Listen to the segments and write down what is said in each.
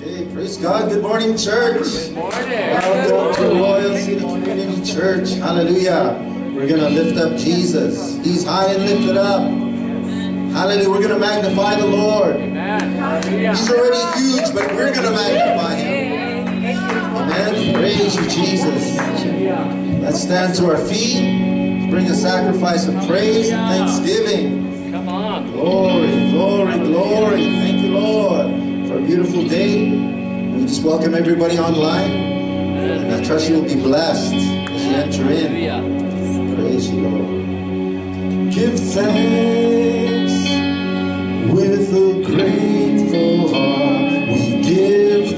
Praise God. Good morning, church. Good morning. Welcome to Royal City Community Church. Hallelujah. We're going to lift up Jesus. He's high and lifted up. Hallelujah. We're going to magnify the Lord. Amen. He's already huge, but we're going to magnify Him. Amen. Praise you, Jesus. Let's stand to our feet. Bring a sacrifice of praise and thanksgiving. Come on. Glory, glory, glory. Thank you, Lord, for a beautiful day. We just welcome everybody online, and I trust you will be blessed as you enter in. Praise you, Lord. Give thanks with a grateful heart. We give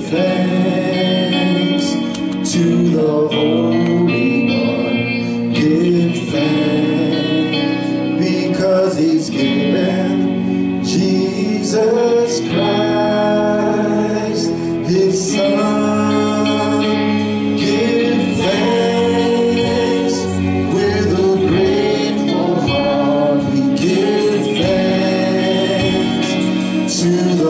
thanks to the Holy One. Give thanks because He's given Jesus Christ, His Son. Give thanks with a grateful heart. We give thanks to the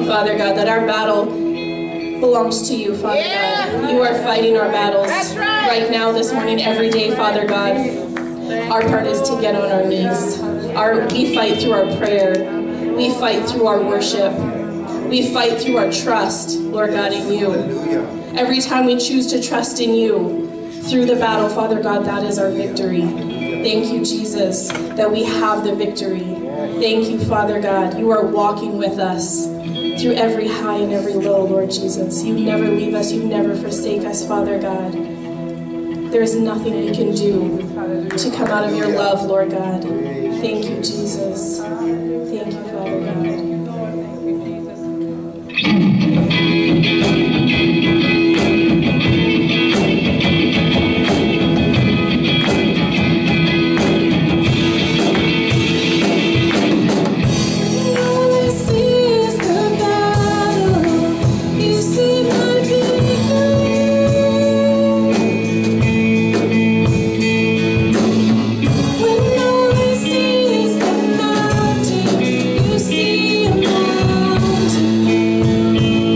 Father God, that our battle belongs to you, Father God. You are fighting our battles right now, this morning, every day, Father God. Our part is to get on our knees. We fight through our prayer. We fight through our worship. We fight through our trust, Lord God, in you. Every time we choose to trust in you through the battle, Father God, that is our victory. Thank you, Jesus, that we have the victory. Thank you, Father God. You are walking with us through every high and every low, Lord Jesus. You never leave us. You never forsake us, Father God. There is nothing we can do to come out of your love, Lord God. Thank you, Jesus. Thank you, Father God. You see a mountain.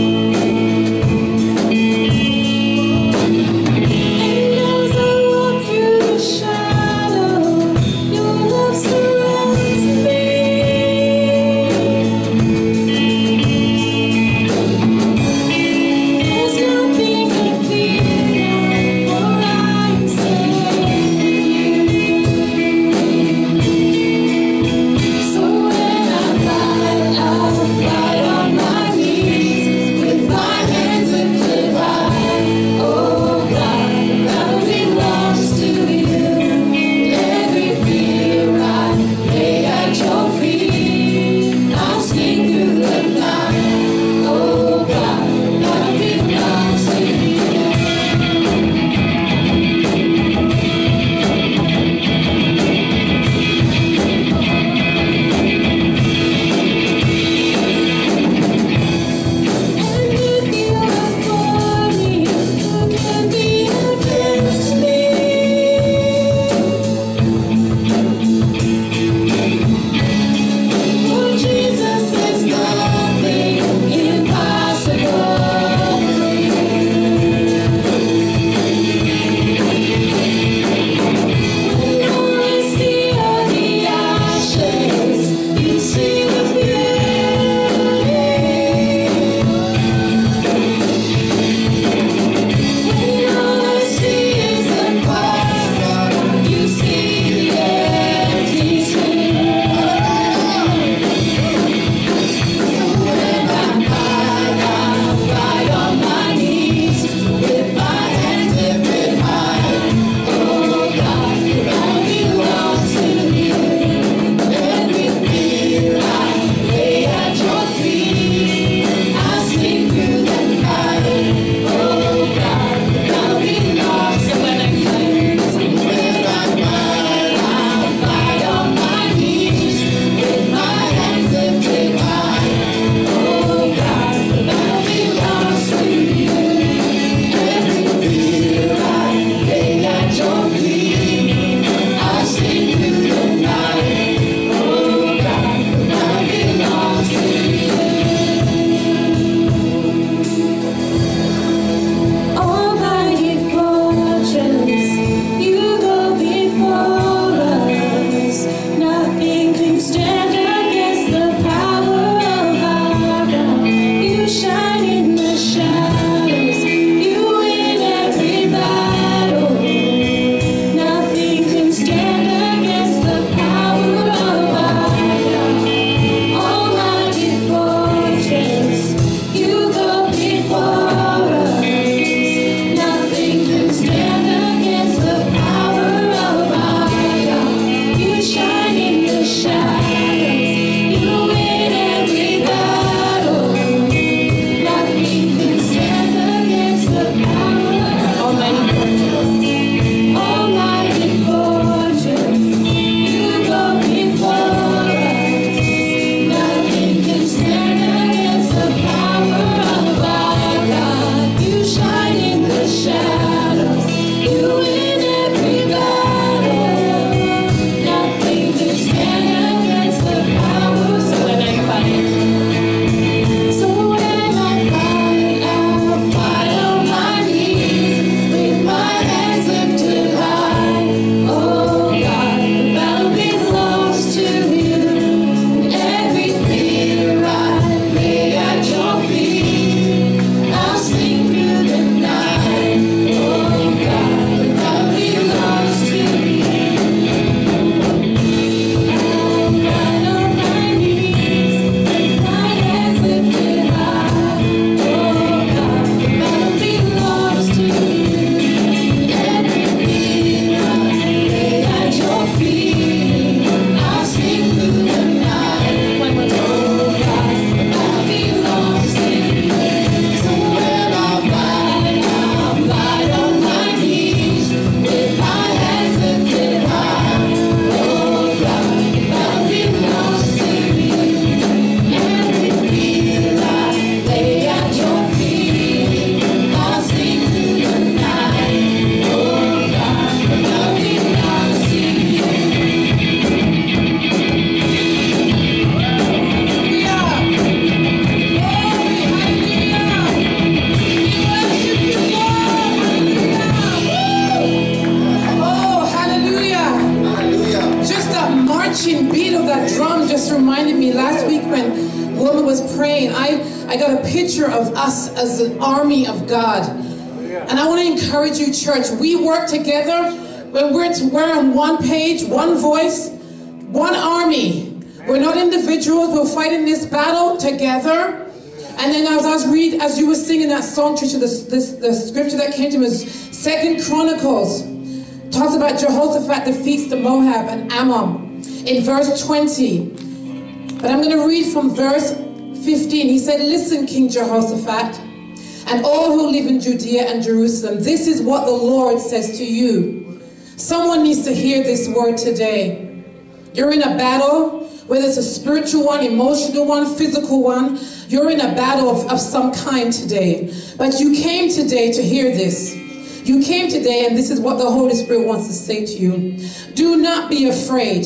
today, and I got a picture of us as an army of God. And I want to encourage you, church, we work together when we're on one page, one voice, one army. We're not individuals, we're fighting this battle together. And then as you were singing that song, Trisha, the scripture that came to me was 2 Chronicles. Talks about Jehoshaphat defeats the Moab and Ammon in verse 20. But I'm going to read from verse 15. He said, listen, King Jehoshaphat, and all who live in Judea and Jerusalem, this is what the Lord says to you. Someone needs to hear this word today. You're in a battle, whether it's a spiritual one, emotional one, physical one. You're in a battle of some kind today. But you came today to hear this. You came today, and this is what the Holy Spirit wants to say to you. Do not be afraid.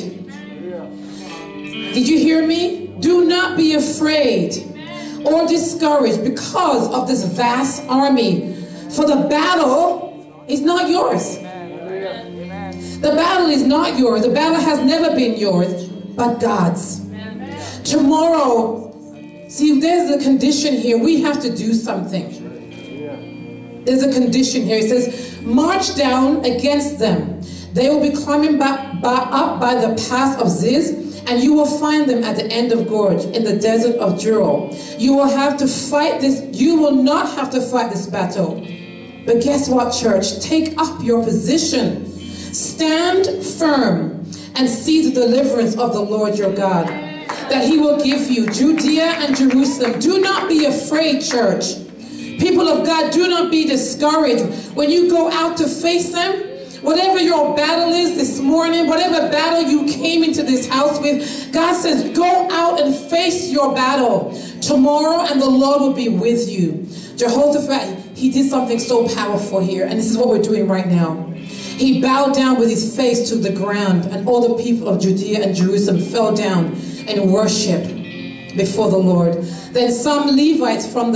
Did you hear me? Do not be afraid or discouraged because of this vast army. For the battle is not yours. The battle is not yours. The battle has never been yours, but God's. Tomorrow, see, there's a condition here. We have to do something. There's a condition here. It says, march down against them. They will be climbing up by the pass of Ziz, and you will find them at the end of Gorge in the desert of Juro. You will have to fight this. You will not have to fight this battle. But guess what, church? Take up your position. Stand firm and see the deliverance of the Lord your God, that he will give you Judea and Jerusalem. Do not be afraid, church. People of God, do not be discouraged. When you go out to face them, whatever your battle is this morning, whatever battle you came into this house with, God says, go out and face your battle tomorrow, and the Lord will be with you. Jehoshaphat, he did something so powerful here, and this is what we're doing right now. He bowed down with his face to the ground, and all the people of Judea and Jerusalem fell down and worshiped before the Lord. Then some Levites from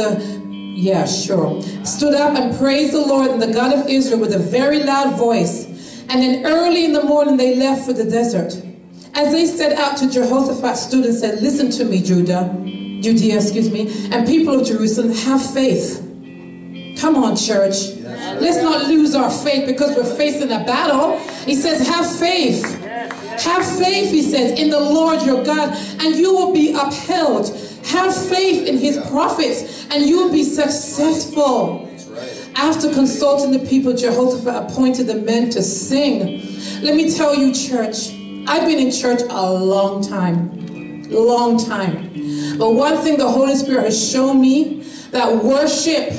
stood up and praised the Lord and the God of Israel with a very loud voice. And then early in the morning they left for the desert. As they set out to, Jehoshaphat stood and said, listen to me, Judea, and people of Jerusalem, have faith. Come on, church. Let's not lose our faith because we're facing a battle. He says, have faith. Have faith, he says, in the Lord your God, and you will be upheld. Have faith in his prophets, and you will be successful. After consulting the people, Jehoshaphat appointed the men to sing. Let me tell you, church, I've been in church a long time. Long time. But one thing the Holy Spirit has shown me, that worship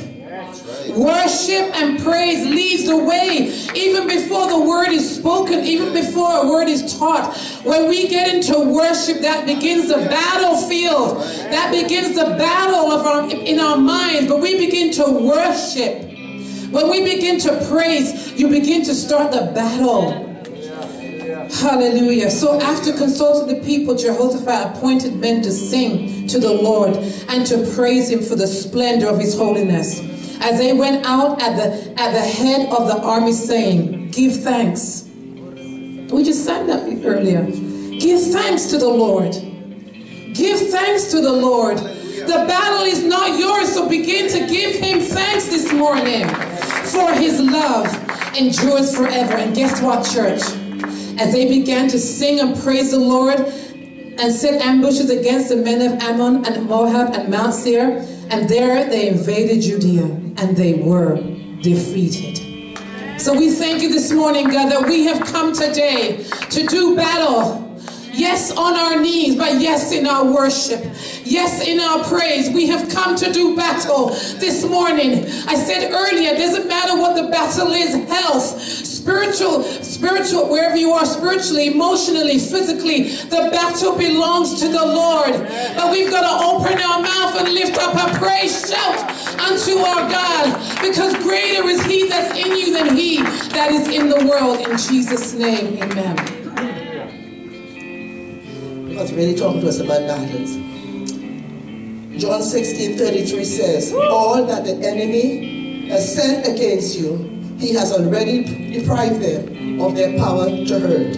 and praise leads the way. Even before the word is spoken, even before a word is taught, when we get into worship, that begins the battlefield. That begins the battle in our minds. But we begin to worship. When we begin to praise, you begin to start the battle. Hallelujah. So after consulting the people, Jehoshaphat appointed men to sing to the Lord and to praise him for the splendor of his holiness. As they went out at the head of the army, saying, give thanks. We just sang that earlier. Give thanks to the Lord. Give thanks to the Lord. The battle is not yours, so begin to give him thanks this morning. For his love endures forever. And guess what, church? As they began to sing and praise the Lord and set ambushes against the men of Ammon and Moab and Mount Seir, and there they invaded Judea, and they were defeated. So we thank you this morning, God, that we have come today to do battle. Yes, on our knees, but yes, in our worship. Yes, in our praise. We have come to do battle this morning. I said earlier, it doesn't matter what the battle is, health, spiritual, wherever you are, spiritually, emotionally, physically, the battle belongs to the Lord. But we've got to open our mouth and lift up a praise shout unto our God, because greater is he that's in you than he that is in the world. In Jesus' name, amen. God's really talking to us about battles. John 16:33 says, all that the enemy has sent against you, he has already deprived them of their power to hurt.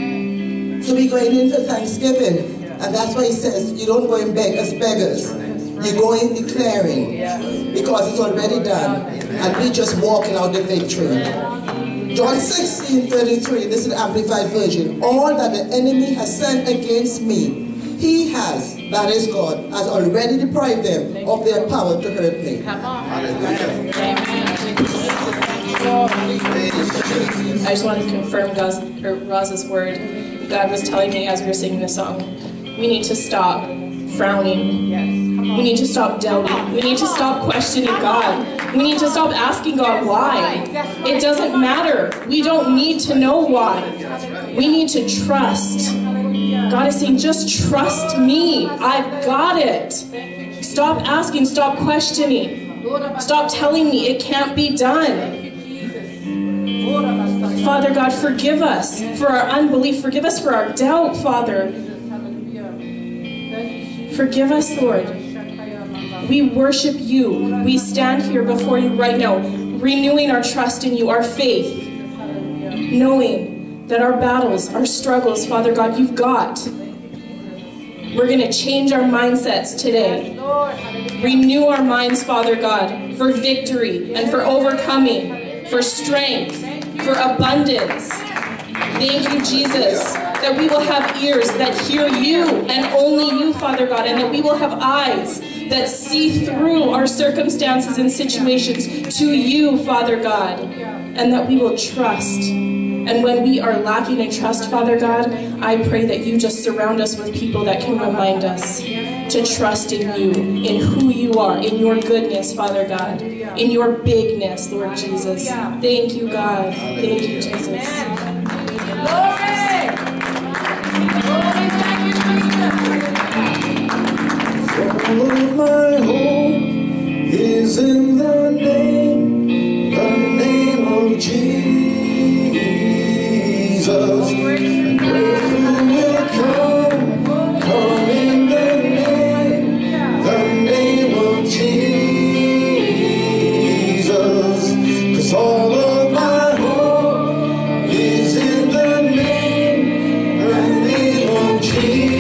So we're going in for Thanksgiving, and that's why he says, you don't go and beg as beggars. You go in declaring, because it's already done, and we just walking out the victory. John 16:33, this is the Amplified Version. All that the enemy has sent against me, he has, that is God, has already deprived them of their power to hurt me. I just want to confirm Roz's word. God was telling me as we were singing this song, we need to stop frowning. We need to stop doubting. We need to stop questioning God. We need to stop asking God why. It doesn't matter. We don't need to know why. We need to trust. God is saying, just trust me. I've got it. Stop asking. Stop questioning. Stop telling me it can't be done. Father God, forgive us for our unbelief. Forgive us for our doubt, Father. Forgive us, Lord. We worship you. We stand here before you right now, renewing our trust in you, our faith, knowing that our battles, our struggles, Father God, you've got. We're going to change our mindsets today. Renew our minds, Father God, for victory and for overcoming, for strength, for abundance. Thank you, Jesus, that we will have ears that hear you and only you, Father God, and that we will have eyes that see through our circumstances and situations to you, Father God, and that we will trust. And when we are lacking in trust, Father God, I pray that you just surround us with people that can remind us to trust in you, in who you are, in your goodness, Father God, in your bigness, Lord Jesus. Thank you, God. Thank you, Jesus. All of my hope is in the name of Jesus. And breakthrough will come in the name of Jesus. 'Cause all of my hope is in the name of Jesus.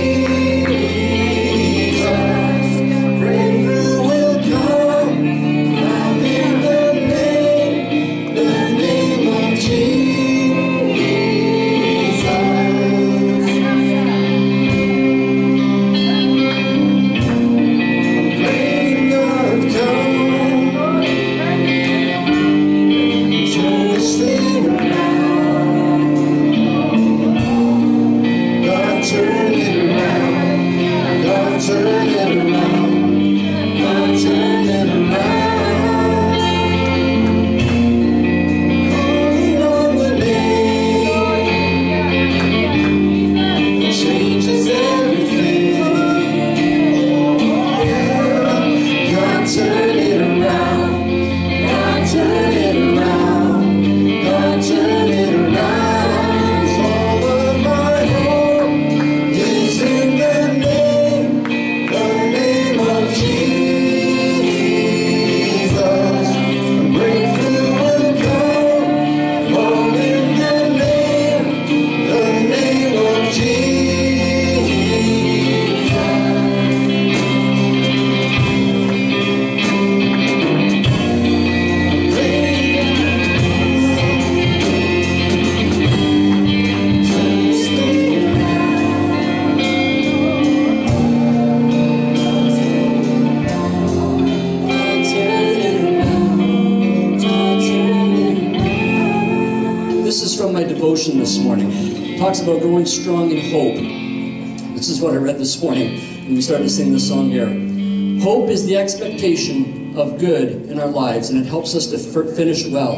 This morning. It talks about growing strong in hope. This is what I read this morning when we started to sing this song here. Hope is the expectation of good in our lives, and it helps us to finish well.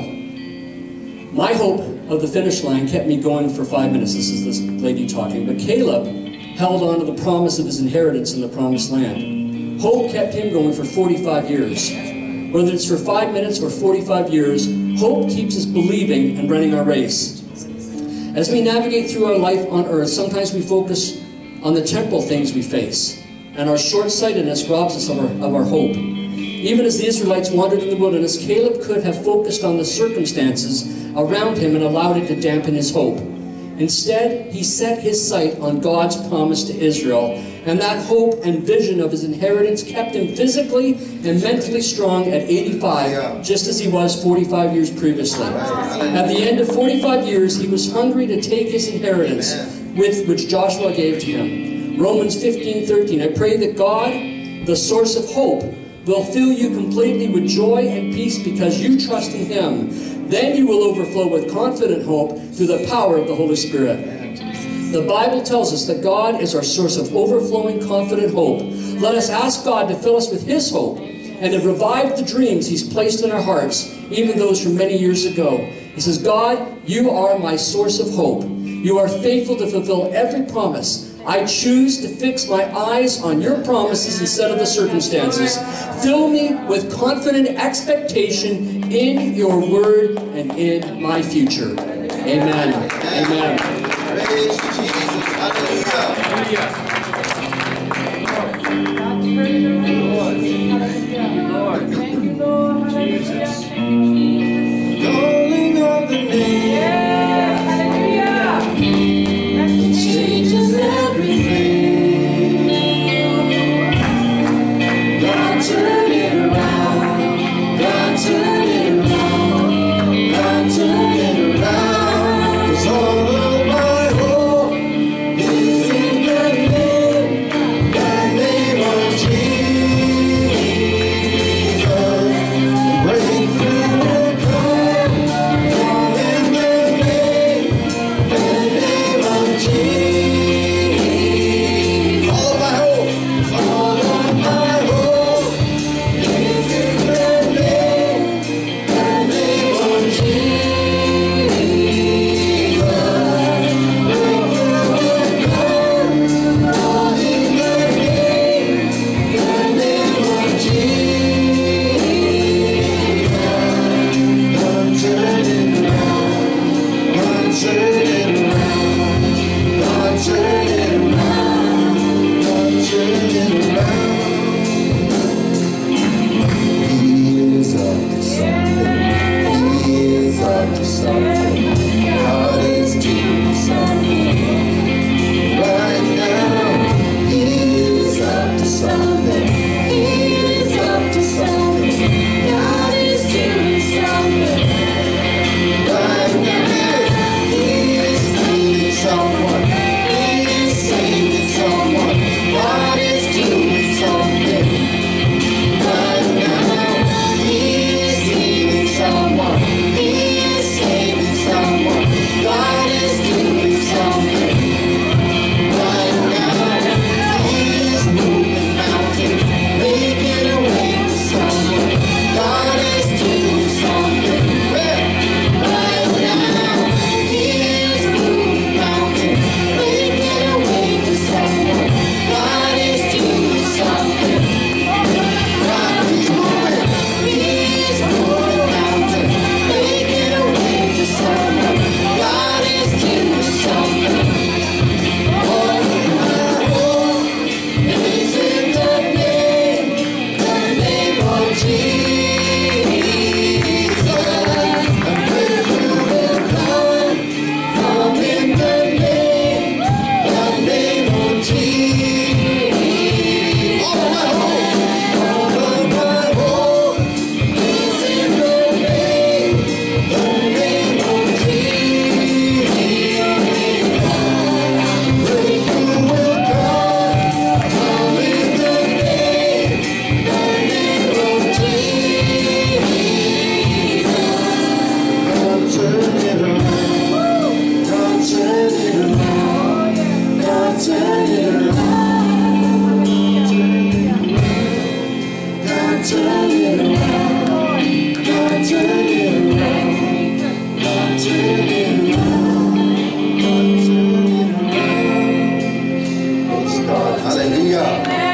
My hope of the finish line kept me going for 5 minutes. This is this lady talking. But Caleb held on to the promise of his inheritance in the promised land. Hope kept him going for 45 years. Whether it's for 5 minutes or 45 years, hope keeps us believing and running our race. As we navigate through our life on earth, sometimes we focus on the temporal things we face, and our short-sightedness robs us of our hope. Even as the Israelites wandered in the wilderness, Caleb could have focused on the circumstances around him and allowed it to dampen his hope. Instead, he set his sight on God's promise to Israel And that hope and vision of his inheritance kept him physically and mentally strong at 85, just as he was 45 years previously. At the end of 45 years, he was hungry to take his inheritance, which Joshua gave to him. Romans 15:13. I pray that God, the source of hope, will fill you completely with joy and peace because you trust in him. Then you will overflow with confident hope through the power of the Holy Spirit. The Bible tells us that God is our source of overflowing, confident hope. Let us ask God to fill us with his hope and to revive the dreams he's placed in our hearts, even those from many years ago. He says, God, you are my source of hope. You are faithful to fulfill every promise. I choose to fix my eyes on your promises instead of the circumstances. Fill me with confident expectation in your word and in my future. Amen. Amen. Praise Jesus. Hallelujah. Lord. Thank you, Lord. Jesus. Calling on the name. Changes everything. God turn it around. God turn it around. God turn it around. 'Cause all of my hope is in the name of Jesus. Breakthrough will come. All in the name of Jesus. All of my hope is in the name of Jesus. Breakthrough will come. All in the name of Jesus. God turn it around. God turn it around. God turn it around. God turn it around. He is up to something. He is up to something. God is doing something right now. He is up to something. He is up to something. God is doing something right now. He is healing someone. He is saving someone. God is doing something right now. He is healing someone. He is saving someone. God is doing something right now. He is moving mountains, making a way for someone. God is doing something right now. He is moving mountains, making a way for someone. God is doing something. God is moving. He's moving mountains, making a way for someone. God is doing something. All of my hope is in the name of Jesus. And breakthrough will come in the name of Jesus. All of my hope is in the name of Jesus. Breakthrough will come in the name of Jesus. God turn it around. God turn it around. God turn it around. God turn it around. God turn it around. God turn it around. God turn it around. Praise God. Hallelujah.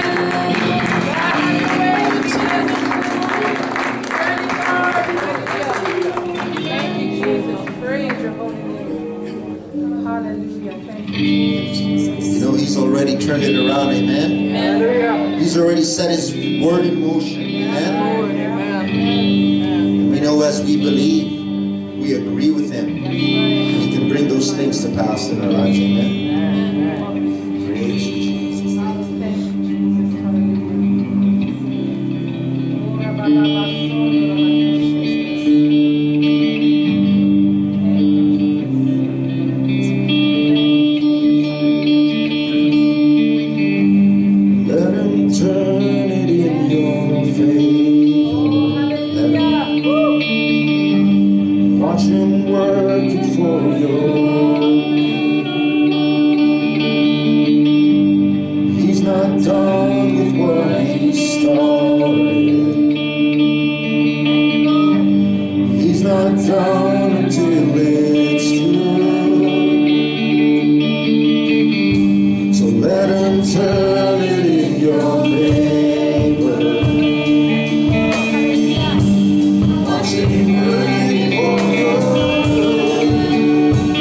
Thank you, Jesus. Praise your holy name. Hallelujah. Thank you, Jesus. You know, he's already turned it around, amen? He's already set his word in motion, amen? And we know as we believe, we agree with him. He can bring those things to pass in our lives, amen? Praise you, Jesus. Watch him work it for you. He's not done with what he started. He's not done until it's through. So let him turn it in your favor. Watch him work it for you.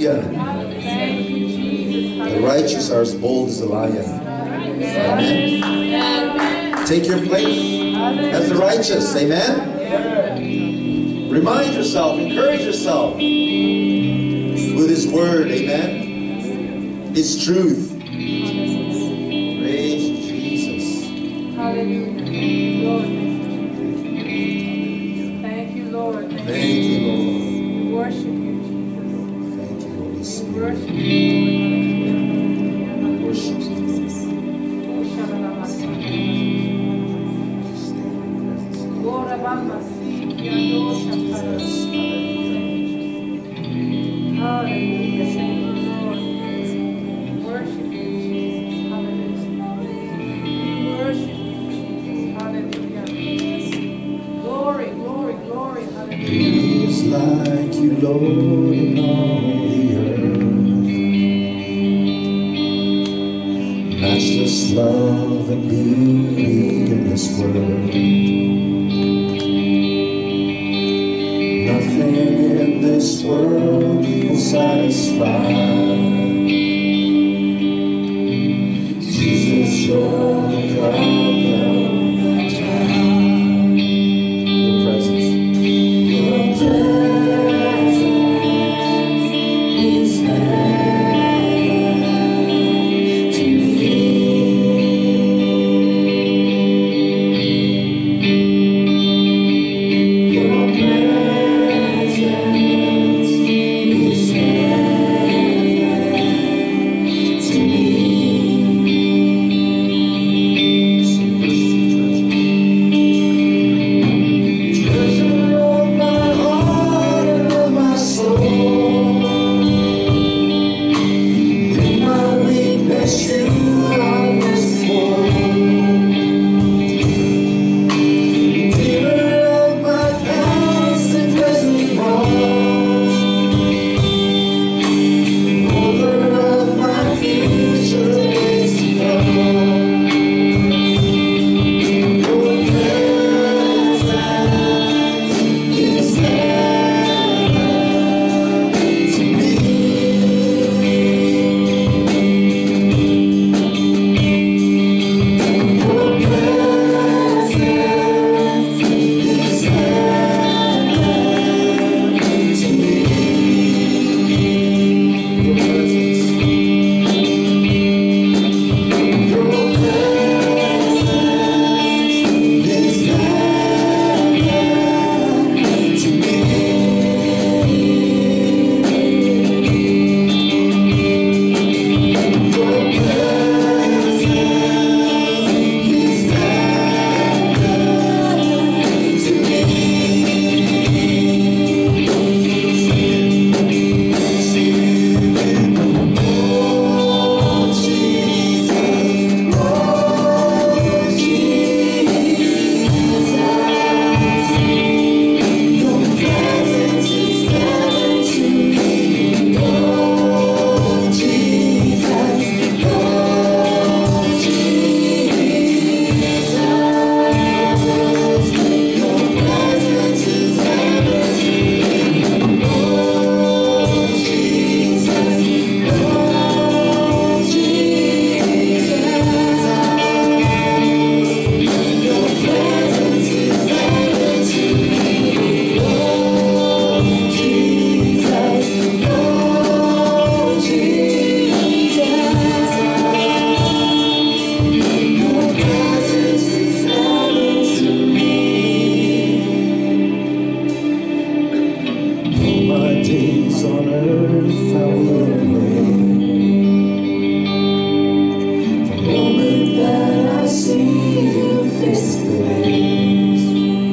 Hallelujah. Thank you, Jesus. The righteous are as bold as a lion. Amen. Take your place as the righteous. Amen. Remind yourself, encourage yourself with His word. Amen. His truth. Praise Jesus. Hallelujah. Thank you, Lord. Thank you, Lord. We worship you, Jesus. Thank you, Holy We Spirit. worship you, Lord. Worship Jesus. Hallelujah. Thank you, Lord. Worship you, Jesus. Hallelujah. We worship you, Jesus. Hallelujah. Glory, glory, glory. Hallelujah. Who is like you, Lord, in all the earth? Matchless love and beauty in this world. Nothing in this world will satisfy. Jesus, you're the God that will try. Your presence. Your presence is heaven to me. Your presence is heaven to me. Treasure of my heart and of my soul. In my weakness, you are merciful. Redeemer of my past and present wrongs. Holder of my future days to come. Your presence is heaven to me. Your presence is heaven to me. Your presence. Your presence is heaven to me. Your presence is heaven to me. Oh, Jesus, oh, Jesus, your presence is heaven to me. Oh, Jesus, oh, Jesus, your presence is heaven to me. Oh, Jesus, oh, Jesus, your presence is heaven to me. Oh, Jesus, oh, Jesus, your presence is heaven to me. All my days on earth I will wait. The moment that I see you face to face.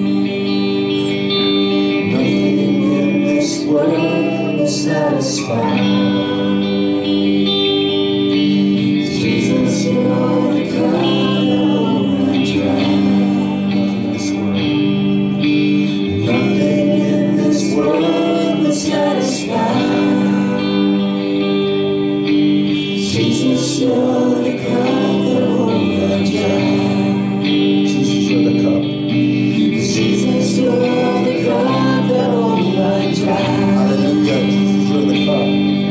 Nothing in this world will satisfy. Jesus, you're the God that will run dry. Nothing in this world. Nothing in this world will satisfy. Jesus, you're the cup that will run dry. Jesus, you're the cup. Jesus, you're the cup that will run dry. Hallelujah. Jesus, you're the cup.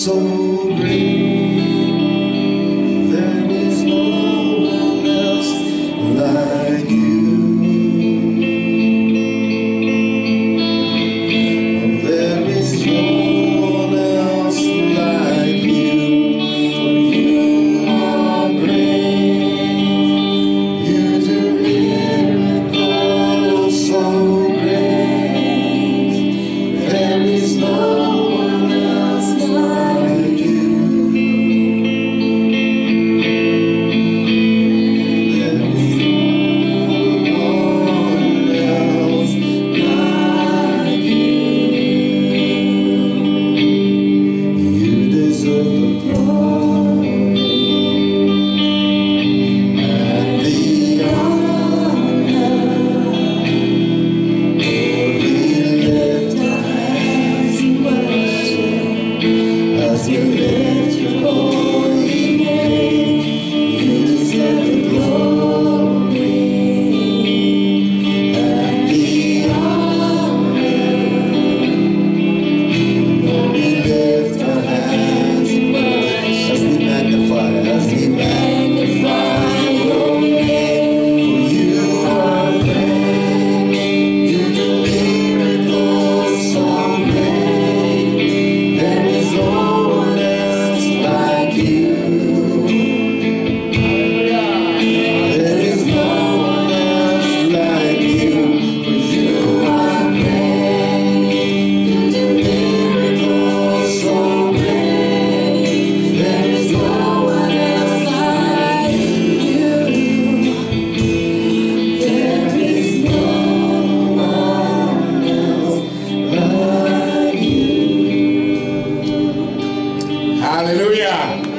so great. There is no one else like you. There is no one else like you. For you are great. You do miracles so great. There is no one else like you. There is no one else like you. You deserve the glory and the honor. Lord, we lift our hands in worship as we lift your holy name. You deserve the glory and the honor. Lord, we lift our hands in worship as we magnify your name. For you are great. You do miracles so great. There is no one else like you. There is no one else like you. For you are great. You do miracles so great. There is no one else like you. There is no one else like you. Hallelujah.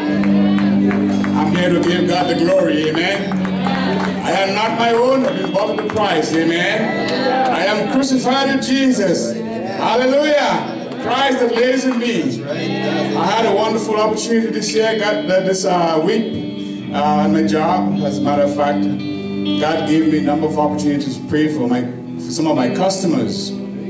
I'm here to give God the glory. Amen. I am not my own. I've been bought at the price. Amen. I am crucified with Jesus. Hallelujah. Christ that lives in me. I had a wonderful opportunity this year. I got this week on my job. As a matter of fact, God gave me a number of opportunities to pray for some of my customers.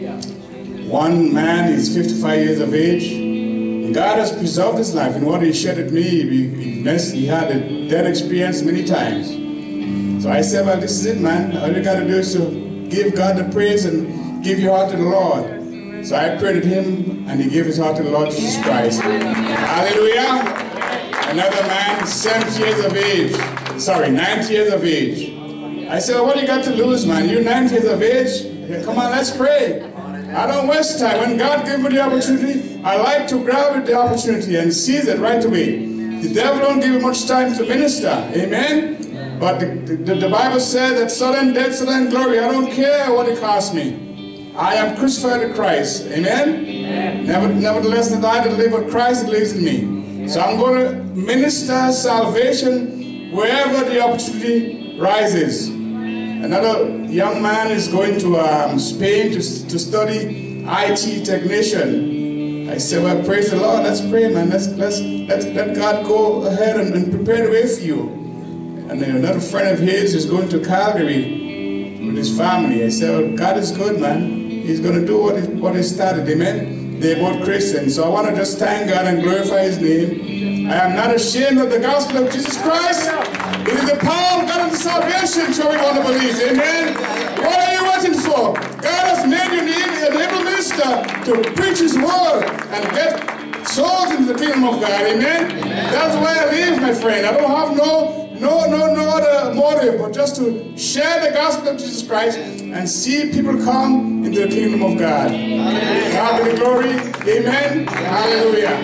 One man is 55 years of age. God has preserved his life, and what he shared with me, he had a death experience many times. So I said, well, this is it, man. All you got to do is to give God the praise and give your heart to the Lord. So I prayed with him, and he gave his heart to the Lord Jesus Christ. Hallelujah. Another man, 70 years of age. Sorry, 90 years of age. I said, well, what do you got to lose, man? You're 90 years of age. Come on, let's pray. I don't waste time. When God gives me the opportunity, I like to grab the opportunity and seize it right away. The devil don't give you much time to minister. Amen? But the Bible says that sudden death, sudden glory, I don't care what it costs me. I am crucified with Christ. Amen? Nevertheless, that I that live with Christ that lives in me. So I'm going to minister salvation wherever the opportunity rises. Another young man is going to Spain to study IT technician. I said, well, praise the Lord. Let's pray, man. Let God go ahead and prepare the way for you. And then another friend of his is going to Calgary with his family. I said, well, God is good, man. He's going to do what he started. Amen. They're both Christians. So I want to just thank God and glorify his name. I am not ashamed of the gospel of Jesus Christ. It is the power of God unto salvation to everyone who believes. Amen. What are you waiting for? God has made you an able minister to preach his word and get souls into the kingdom of God. Amen. That's why I live, my friend. I don't have no other motive but just to share the gospel of Jesus Christ and see people come into the kingdom of God. God be the glory. Amen. Hallelujah.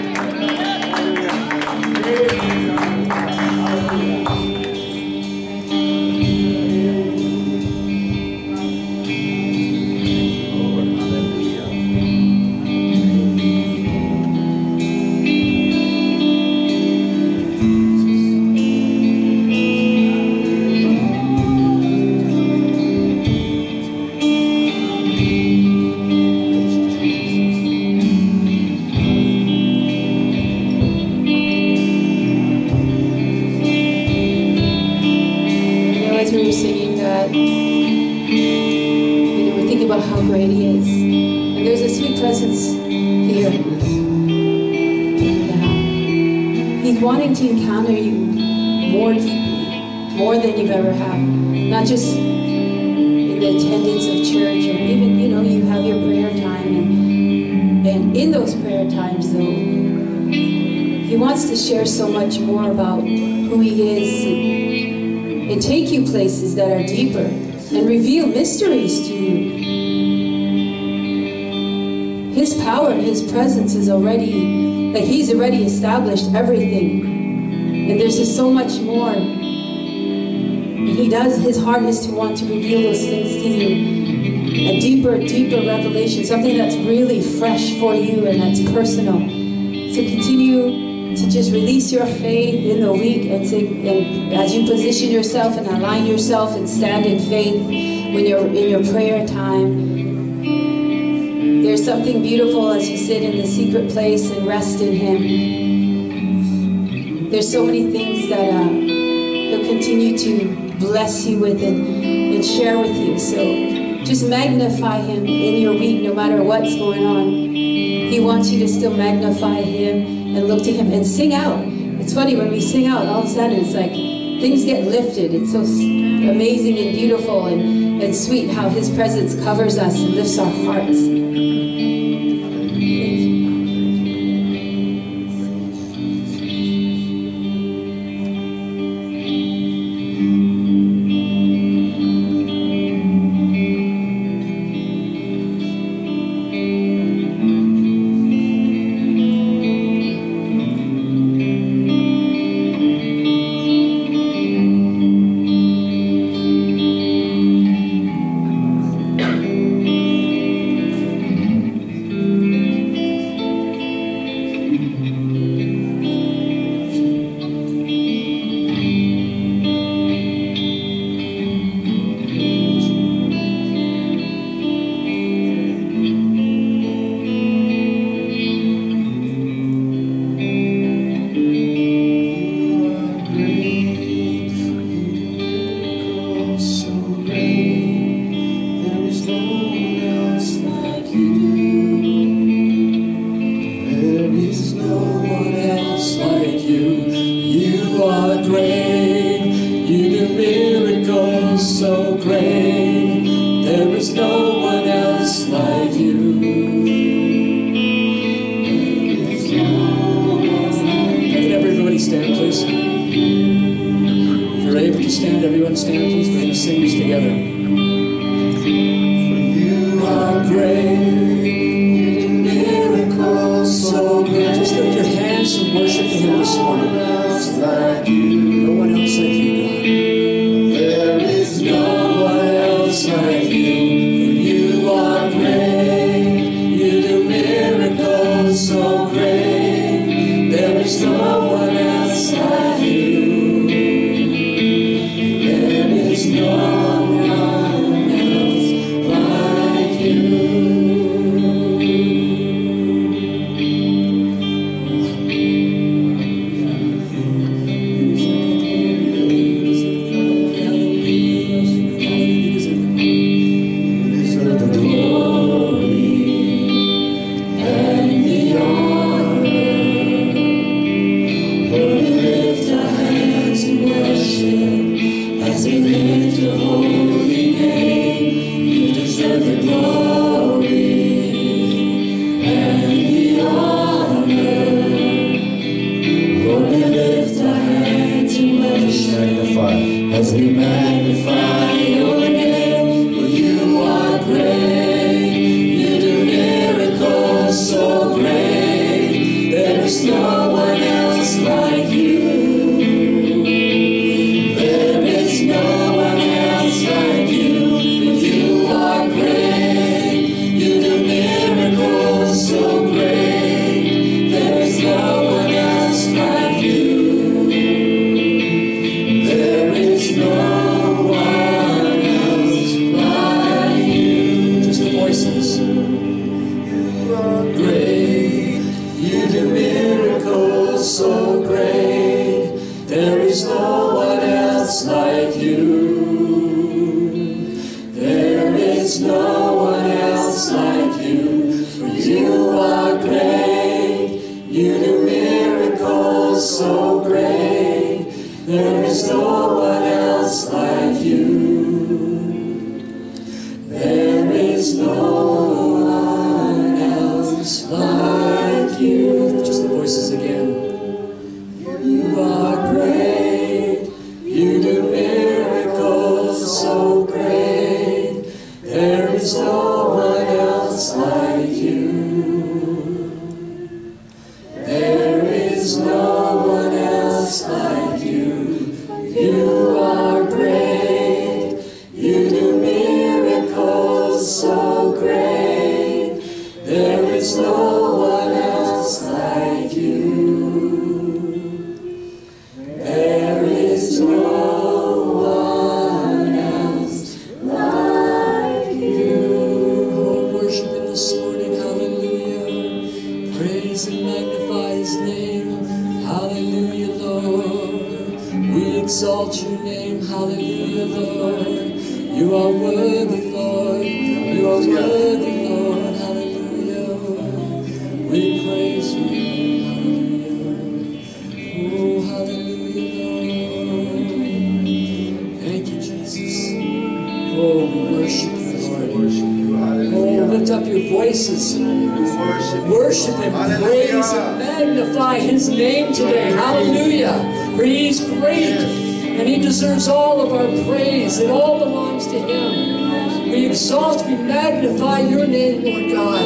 about how great He is. And there's a sweet presence here in the He's wanting to encounter you more deeply, more than you've ever had. Not just in the attendance of church, or even, you have your prayer time, and in those prayer times, though, He wants to share so much more about who He is, and take you places that are deeper, and reveal mysteries to you. His power and His presence is already, like He's already established everything. And there's just so much more. And His heart is to want to reveal those things to you. A deeper revelation, something that's really fresh for you and that's personal. So continue to just release your faith in the week, and as you position yourself and align yourself and stand in faith when you're in your prayer time. There's something beautiful as you sit in the secret place and rest in Him. There's so many things that He'll continue to bless you with and share with you. So just magnify Him in your week, no matter what's going on. He wants you to still magnify Him and look to Him and sing out. It's funny, when we sing out, all of a sudden it's like things get lifted. It's so amazing and beautiful and sweet how His presence covers us and lifts our hearts. You do miracles miracles so great. There is no one else like you. There is no one else like you. Just the voices again. You are great. You do miracles so great. There is no one else like you. There is no one else like you. You are great. You do miracles so great. There is no one else like you. There is no one else like you. Oh, worship Him this morning. Hallelujah. Praise and magnify His name. Hallelujah, Lord. We exalt your name. Hallelujah, Lord. You are worthy, Lord. You are worthy, Lord. Hallelujah. We praise you. Hallelujah. Oh, hallelujah, Lord. Thank you, Jesus. Oh, we worship you, Lord. Oh, lift up your voices. Worship Him, praise and magnify His name today. Hallelujah. For He's great, and He deserves all of our praise. It all belongs to Him. We exalt, we magnify your name, Lord God.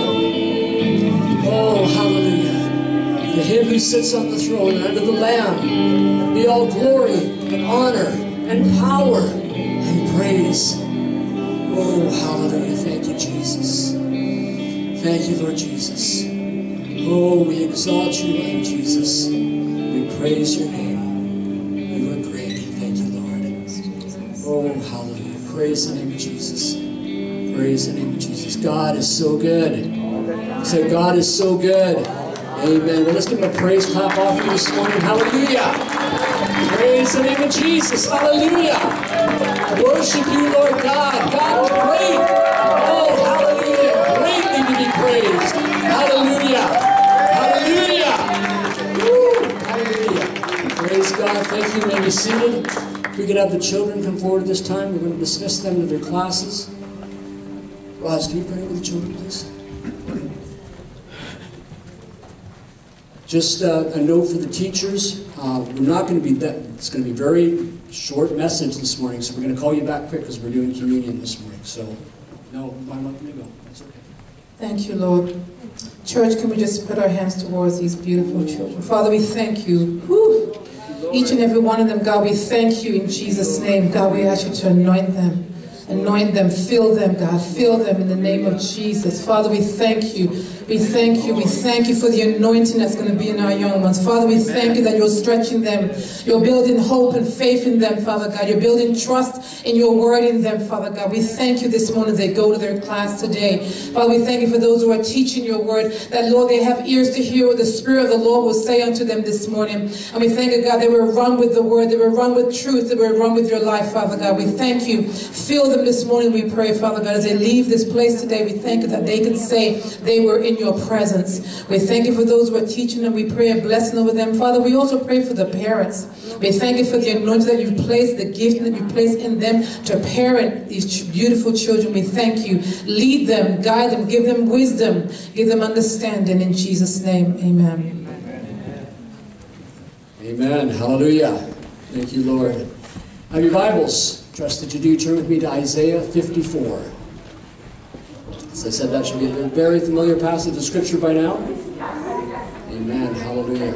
Oh, hallelujah. To Him who sits on the throne and under the Lamb be all glory and honor and power and praise. Oh, hallelujah. Thank you, Jesus. Thank you, Lord Jesus. Oh, we exalt your name, Jesus. We praise your name. You are great. Thank you, Lord. Oh, hallelujah. Praise the name of Jesus. Praise the name of Jesus. God is so good. Say, God is so good. Amen. Well, let's give Him a praise clap offering this morning. Hallelujah. Praise the name of Jesus. Hallelujah. Worship you, Lord God. God is great. Oh, hallelujah. Greatly to be praised. Hallelujah. Hallelujah. Woo. Hallelujah. Praise God. Thank you. You may be seated. If we could have the children come forward this time, we're going to dismiss them to their classes. Roz, can you pray with the children, please? Just a note for the teachers. We're not going to be that. It's going to be a very short message this morning, so we're going to call you back quick because we're doing communion this morning. So, no, I want them to go. That's okay. Thank you, Lord. Church, can we just put our hands towards these beautiful children? Father, we thank you. Whew. Each and every one of them, God, we thank you in Jesus' name. God, we ask you to anoint them. Anoint them, fill them, God, fill them in the name of Jesus. Father, we thank you. We thank you. We thank you for the anointing that's going to be in our young ones. Father, we thank you that you're stretching them. You're building hope and faith in them, Father God. You're building trust in your word in them, Father God. We thank you this morning as they go to their class today. Father, we thank you for those who are teaching your word, that, Lord, they have ears to hear what the Spirit of the Lord will say unto them this morning. And we thank you, God, they will run with the word. They will run with truth. They will run with your life, Father God. We thank you. Fill them this morning, we pray, Father God, as they leave this place today. We thank you that they can say they were in your presence. We thank you for those who are teaching them. We pray a blessing over them. Father, we also pray for the parents. We thank you for the anointing that you've placed, the gift that you've placed in them to parent these beautiful children. We thank you. Lead them, guide them, give them wisdom, give them understanding. In Jesus' name, amen. Amen. Hallelujah. Thank you, Lord. Have your Bibles. Trust that you do. Turn with me to Isaiah 54. As I said, that should be a very familiar passage of Scripture by now. Amen. Hallelujah.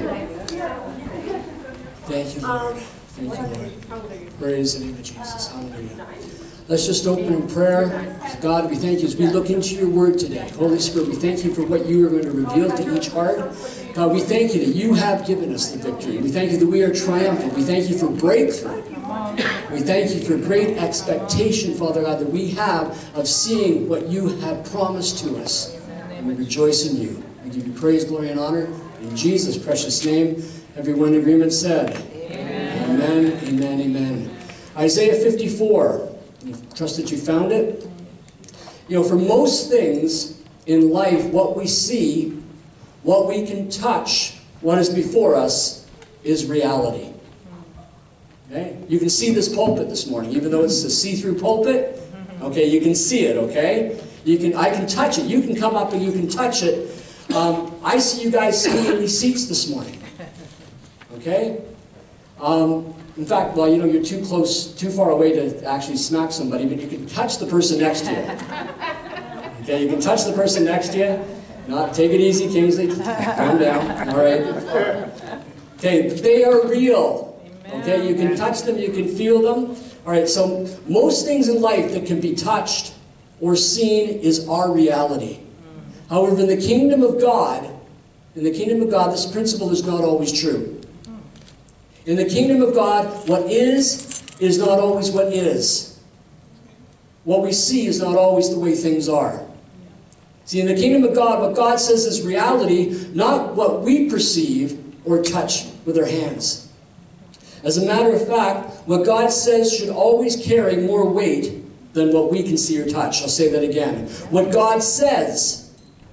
Thank you, Lord. Thank you, Lord. Praise the name of Jesus. Hallelujah. Let's just open in prayer. God, we thank you as we look into your word today. Holy Spirit, we thank you for what you are going to reveal to each heart. God, we thank you that you have given us the victory. We thank you that we are triumphant. We thank you for breakthrough. We thank you for great expectation, Father God, that we have of seeing what you have promised to us. And we rejoice in you. We give you praise, glory, and honor. In Jesus' precious name, everyone in agreement said, Amen. Amen, amen, amen. Isaiah 54. I trust that you found it. You know, for most things in life, what we see, what we can touch, what is before us, is reality. Okay? You can see this pulpit this morning, even though it's a see-through pulpit. Okay, you can see it, okay? I can touch it. You can come up and you can touch it. I see you guys sitting in these seats this morning. Okay? In fact, well, you know, you're too close, too far away to actually smack somebody, but you can touch the person next to you. Okay, you can touch the person next to you. Not, take it easy, Kingsley. Calm down. All right. Okay, they are real. Okay, you can touch them, you can feel them. All right, so most things in life that can be touched or seen is our reality. However, in the kingdom of God, this principle is not always true. In the kingdom of God, what is not always what is. What we see is not always the way things are. See, in the kingdom of God, what God says is reality, not what we perceive or touch with our hands. As a matter of fact, what God says should always carry more weight than what we can see or touch. I'll say that again. What God says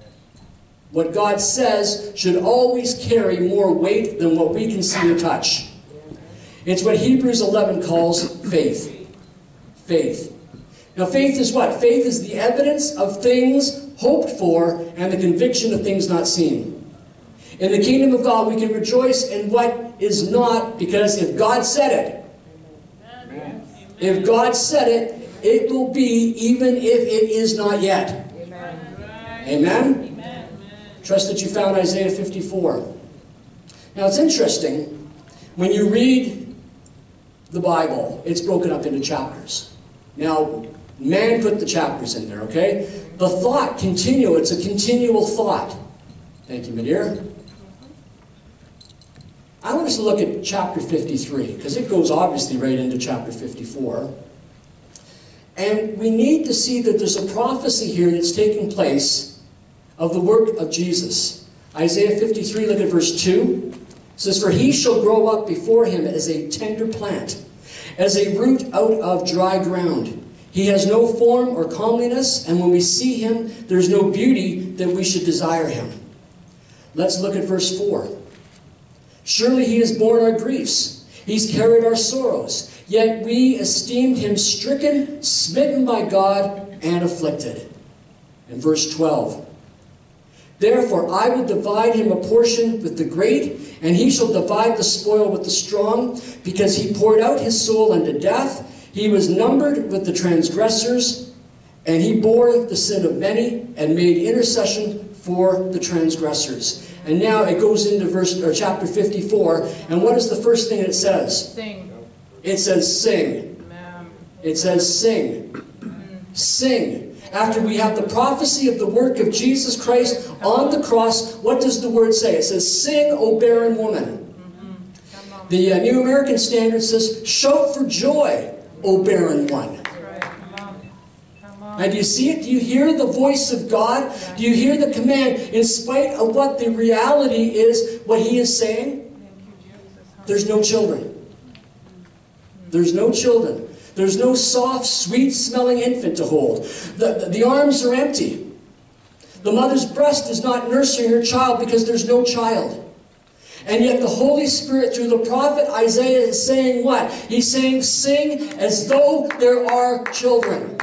should always carry more weight than what we can see or touch. It's what Hebrews 11 calls faith. Faith. Now, faith is what? Faith is the evidence of things hoped for and the conviction of things not seen. In the kingdom of God, we can rejoice in what is not, because if God said it, if God said it, it will be, even if it is not yet. Amen? Amen? Trust that you found Isaiah 54. Now, it's interesting, when you read the Bible, it's broken up into chapters. Now, man put the chapters in there, okay? The thought continue. It's a continual thought. Thank you, my dear. I want us to look at chapter 53, because it goes obviously right into chapter 54. And we need to see that there's a prophecy here that's taking place of the work of Jesus. Isaiah 53, look at verse 2. It says, "For he shall grow up before him as a tender plant, as a root out of dry ground. He has no form or comeliness, and when we see him, there's no beauty that we should desire him." Let's look at verse 4. "Surely he has borne our griefs. He's carried our sorrows. Yet we esteemed him stricken, smitten by God, and afflicted." In verse 12. "Therefore I will divide him a portion with the great, and he shall divide the spoil with the strong, because he poured out his soul unto death. He was numbered with the transgressors, and he bore the sin of many, and made intercession for the transgressors." And now it goes into chapter 54, and what is the first thing it says? Sing. It says sing. It says sing. Sing. After we have the prophecy of the work of Jesus Christ on the cross, what does the word say? It says, "Sing, O barren woman." The New American Standard says, "Shout for joy, O barren one." And do you see it? Do you hear the voice of God? Do you hear the command? In spite of what the reality is, what he is saying, there's no children. There's no children. There's no soft, sweet-smelling infant to hold. The arms are empty. The mother's breast is not nursing her child because there's no child. And yet the Holy Spirit, through the prophet Isaiah, is saying what? He's saying, sing as though there are children.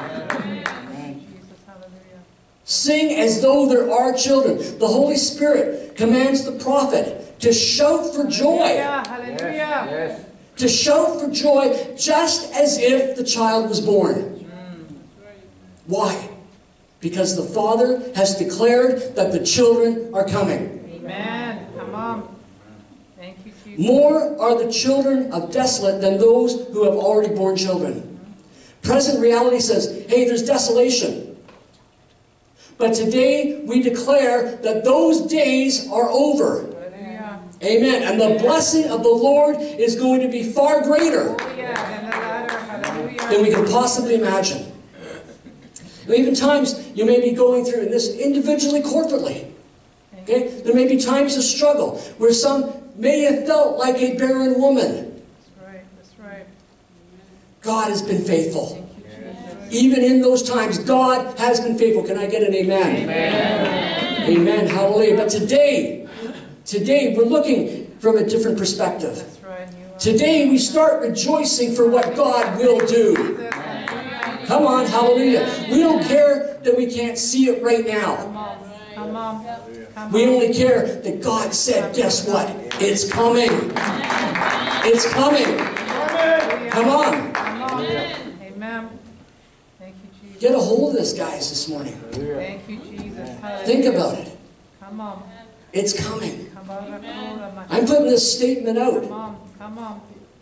Sing as though there are children. The Holy Spirit commands the prophet to shout for joy. Hallelujah. Yes. To shout for joy just as if the child was born. Why? Because the Father has declared that the children are coming. Amen. Come on. Thank you, Jesus. More are the children of desolate than those who have already borne children. Present reality says, hey, there's desolation. But today we declare that those days are over. Hallelujah. Amen. And the blessing of the Lord is going to be far greater than we can possibly imagine. And even times you may be going through, and this individually, corporately. Okay? There may be times of struggle where some may have felt like a barren woman. That's right. That's right. God has been faithful. Even in those times, God has been faithful. Can I get an amen? Amen. Amen. Hallelujah. But today Today, we're looking from a different perspective. That's right. You are. Today, we start rejoicing for what God will do. Jesus, hallelujah. Come on, hallelujah. We don't care that we can't see it right now. Come on. Come on. Come We on. only care that God said, guess what? It's coming. It's coming. Come on. Come on. Amen. Thank you, Jesus. Get a hold of this, guys, this morning. Thank you, Jesus. Hallelujah. Think about it. Come on. It's coming. Come on. I'm putting this statement out. Come on. Come on.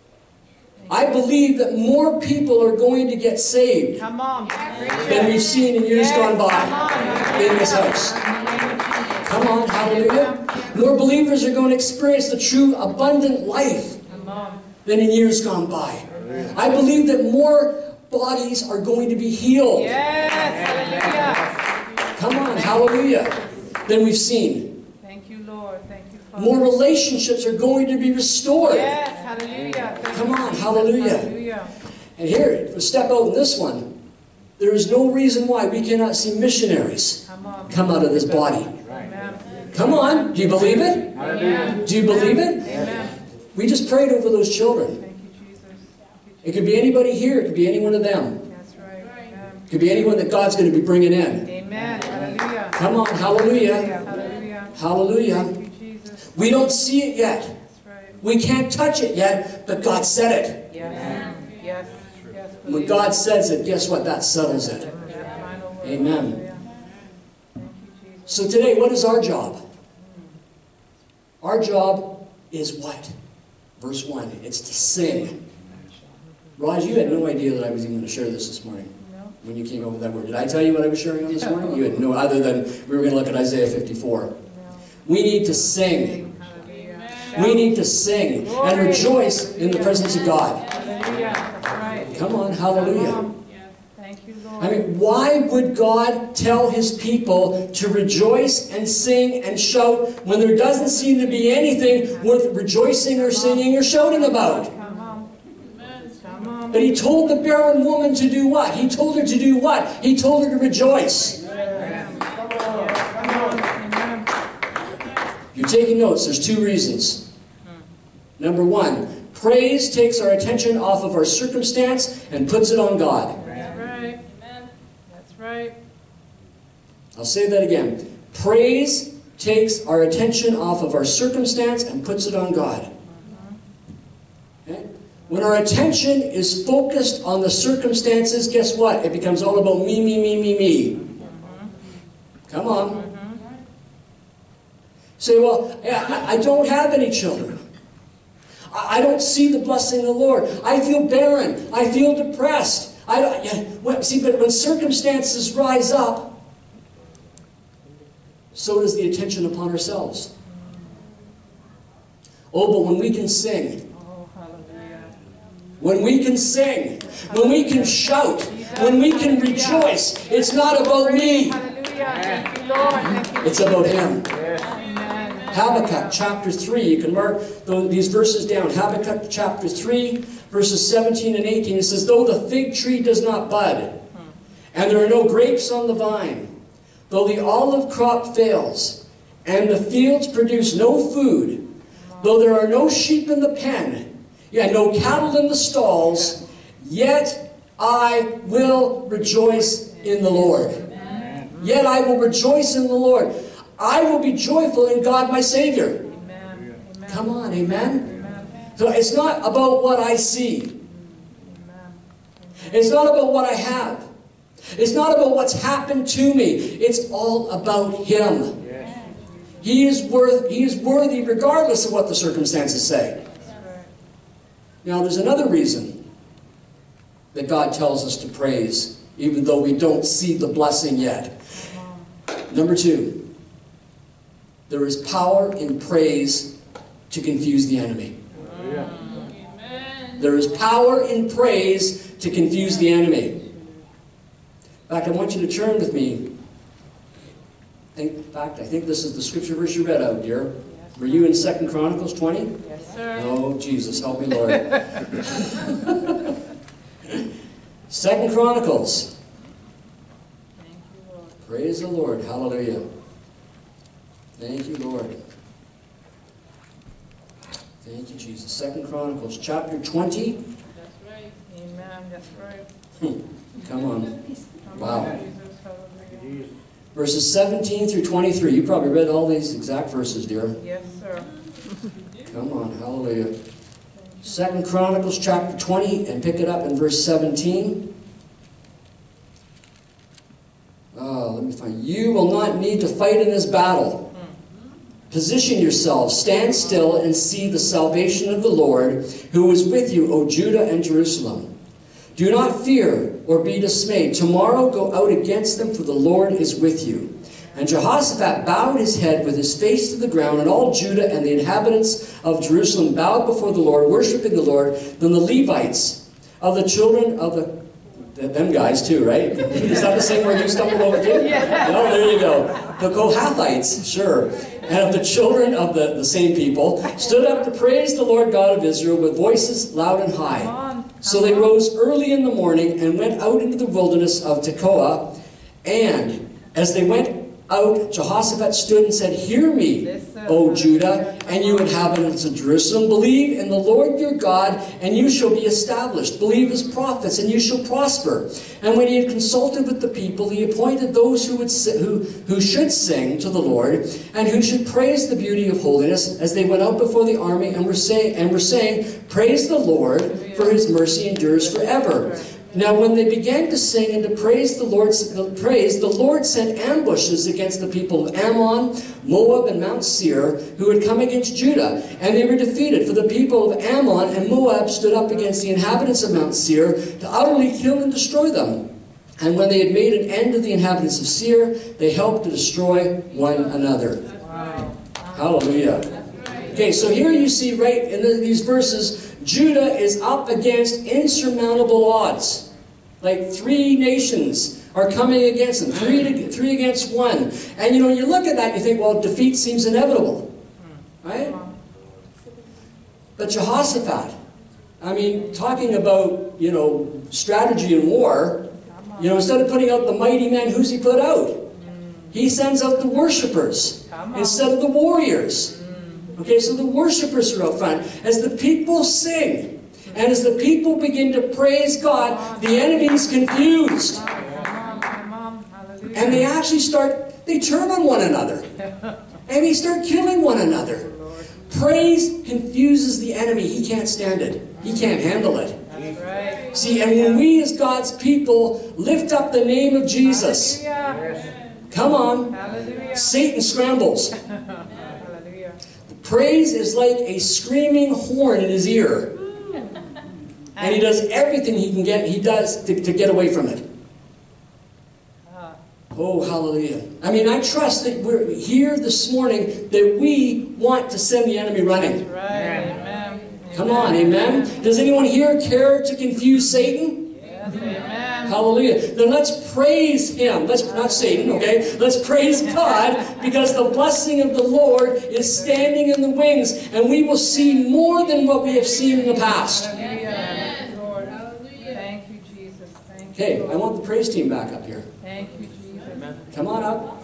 I believe that more people are going to get saved Come on. than we've seen in years gone by in this house. Come on, hallelujah. More believers are going to experience the true abundant life Come on. than in years gone by. I believe that more bodies are going to be healed. Yes. Hallelujah. Come on, hallelujah, than we've seen. Thank you, Lord. Thank you, Father. More relationships are going to be restored. Yes. Hallelujah. Thank Come you, on, Jesus. hallelujah. Hallelujah. And here, if we step out in this one, there is no reason why we cannot see missionaries Come on. come out of this body. Amen. Come on, do you believe it? Amen. Do you believe it? Amen. We just prayed over those children. Thank you, Jesus. It could be anybody here, it could be any one of them. That's right. Amen. It could be anyone that God's going to be bringing in. Amen. Hallelujah. Come on, hallelujah. Hallelujah. Hallelujah. Thank you, Jesus. We don't see it yet. That's right. We can't touch it yet, but God said it. Yes. Yes. Yes. When God says it, guess what? That settles it. That final word. Amen. Hallelujah. Thank you, Jesus. So today, what is our job? Our job is what? Verse 1. It's to sing. Raj, you had no idea that I was even going to share this morning No. when you came over with that word. Did I tell you what I was sharing on this morning? You had no, other than we were going to look at Isaiah 54. No. We need to sing. Hallelujah. We need to sing and rejoice in the presence of God. Hallelujah. That's right. Come on, hallelujah. Thank you, Lord. I mean, why would God tell His people to rejoice and sing and shout when there doesn't seem to be anything worth rejoicing or singing or shouting about? Come on. Come on. But He told the barren woman to do what? He told her to do what? He told her to rejoice. If you're taking notes, there's two reasons. Number one, praise takes our attention off of our circumstance and puts it on God. That's right. That's right. I'll say that again. Praise takes our attention off of our circumstance and puts it on God. Okay? When our attention is focused on the circumstances, guess what? It becomes all about me, me, me, me, me. Come on. Say, well, I don't have any children. I don't see the blessing of the Lord. I feel barren. I feel depressed. See, but when circumstances rise up, so does the attention upon ourselves. Oh, but when we can sing, Oh, hallelujah. when we can sing, when we can shout, when we can rejoice, it's not about me. Hallelujah. Thank you, Lord. Thank you. It's about Him. Amen. Habakkuk chapter 3, you can mark these verses down. Habakkuk chapter 3, verses 17 and 18. It says, though the fig tree does not bud, and there are no grapes on the vine, though the olive crop fails, and the fields produce no food, though there are no sheep in the pen, no cattle in the stalls, yet I will rejoice in the Lord. Yet I will rejoice in the Lord. I will be joyful in God my Savior. Amen. Amen. Come on, amen? Amen. So it's not about what I see. It's not about what I have. It's not about what's happened to me. It's all about Him. He is worthy regardless of what the circumstances say. Now there's another reason that God tells us to praise, even though we don't see the blessing yet. Number 2. There is power in praise to confuse the enemy. There is power in praise to confuse the enemy. In fact, I want you to turn with me. In fact, I think this is the scripture verse you read out, dear. Were you in 2 Chronicles 20? Yes, sir. Oh, Jesus, help me, Lord. 2 Chronicles. Thank you, Lord. Praise the Lord. Hallelujah. Thank you, Lord. Thank you, Jesus. 2 Chronicles chapter 20. That's right. Amen. That's right. Come on. Wow. Jesus, hallelujah. Verses 17 through 23. You probably read all these exact verses, dear. Yes, sir. Come on. Hallelujah. 2 Chronicles chapter 20, and pick it up in verse 17. Let me find. You will not need to fight in this battle. Position yourselves, stand still, and see the salvation of the Lord, who is with you, O Judah and Jerusalem. Do not fear or be dismayed. Tomorrow go out against them, for the Lord is with you. And Jehoshaphat bowed his head with his face to the ground, and all Judah and the inhabitants of Jerusalem bowed before the Lord, worshiping the Lord. Then the Levites of the children of them guys too, right? Is that the same word you stumbled over too? Yeah. Oh, there you go. The Kohathites, sure. And of the children of the same people stood up to praise the Lord God of Israel with voices loud and high. So they rose early in the morning and went out into the wilderness of Tekoa. And as they went out, Jehoshaphat stood and said, Hear me, O Judah, and you inhabitants of Jerusalem. Believe in the Lord your God, and you shall be established. Believe his prophets, and you shall prosper. And when he had consulted with the people, he appointed those who should sing to the Lord, and who should praise the beauty of holiness, as they went out before the army, and were saying, Praise the Lord, for his mercy endures forever. Now when they began to sing and to praise the Lord sent ambushes against the people of Ammon, Moab, and Mount Seir, who had come against Judah, and they were defeated. For the people of Ammon and Moab stood up against the inhabitants of Mount Seir to utterly kill and destroy them. And when they had made an end of the inhabitants of Seir, they helped to destroy one another. Wow. Hallelujah. Okay, so here you see right in these verses, Judah is up against insurmountable odds. Like 3 nations are coming against them, three against 1. And you know, you look at that and you think, well, defeat seems inevitable. Right? But Jehoshaphat, I mean, talking about, you know, strategy in war, you know, instead of putting out the mighty men, who's he put out? He sends out the worshipers instead of the warriors. Okay, so the worshipers are out front. As the people sing, and as the people begin to praise God, the enemy is confused. And they actually they turn on one another. And they start killing one another. Praise confuses the enemy. He can't stand it. He can't handle it. See, and when we as God's people lift up the name of Jesus, come on, Satan scrambles. Praise is like a screaming horn in his ear. And he does everything he does to get away from it. Oh, hallelujah. I mean, I trust that we're here this morning that we want to send the enemy running. Right. Amen. Come on, amen. Does anyone here care to confuse Satan? Yes, amen. Hallelujah. Then let's praise him. Not Satan, okay? Let's praise God, because the blessing of the Lord is standing in the wings, and we will see more than what we have seen in the past. Amen. Lord. Thank you, Jesus. Thank you. Okay, I want the praise team back up here. Thank you, Jesus. Come on up.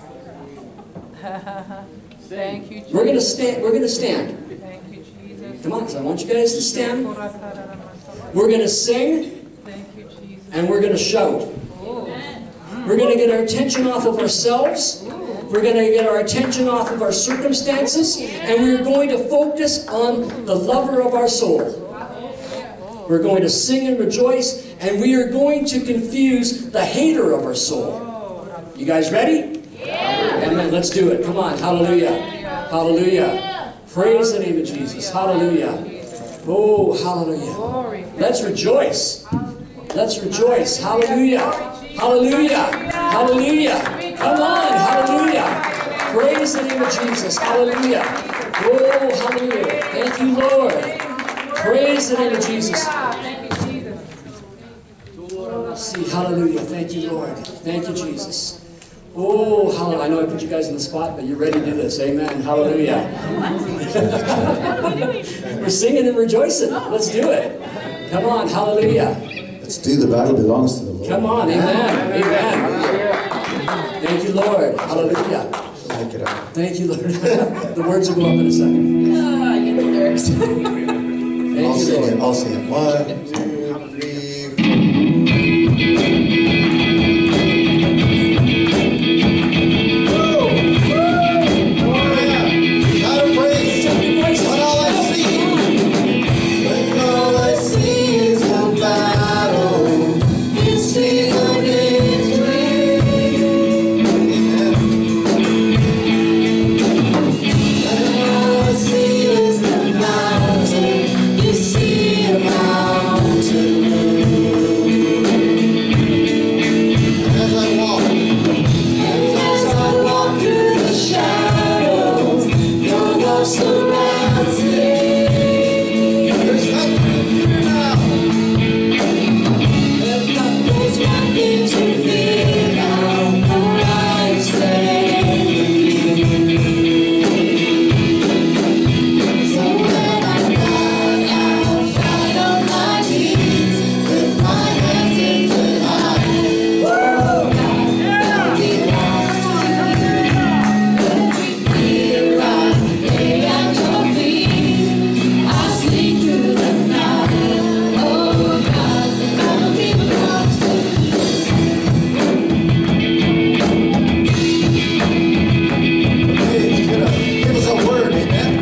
Thank you, Jesus. We're going to stand. We're going to stand. Thank you, Jesus. Come on, because I want you guys to stand. We're going to sing. And we're going to shout. We're going to get our attention off of ourselves. We're going to get our attention off of our circumstances. And we're going to focus on the lover of our soul. We're going to sing and rejoice. And we are going to confuse the hater of our soul. You guys ready? Yeah. Amen. Let's do it. Come on. Hallelujah. Hallelujah. Praise the name of Jesus. Hallelujah. Oh, hallelujah. Let's rejoice. Let's rejoice. Hallelujah. Hallelujah. Hallelujah. Come on. Hallelujah. Praise the name of Jesus. Hallelujah. Oh, hallelujah. Thank you, Lord. Praise the name of Jesus. Hallelujah. Thank you, Lord. Thank you, Jesus. Oh, hallelujah. I know I put you guys in the spot, but you're ready to do this. Amen. Hallelujah. We're singing and rejoicing. Let's do it. Come on. Hallelujah. Let's do. The battle belongs to the Lord. Come on, amen, amen. Thank you, Lord. Hallelujah. Thank you, Lord. The words will go up in a second. first. I'll sing it. I'll sing it. 1, 2, 3. Gotta praise. When all I see, when all I see is a battle, you see the victory. Amen. When all I see is the mountain, you see a mountain move. And as I walk through the shadows, your love surrounds me. There's nothing here now. There's nothing to fear now. No life saving me. So when I'm down, I'll fight on my knees, lift my hands into high. Whoa, God, it belongs to you. Every fear I lay at your feet. I sleep through the night. Oh God, the melody belongs to you. Hey, he's gonna give us a word, amen?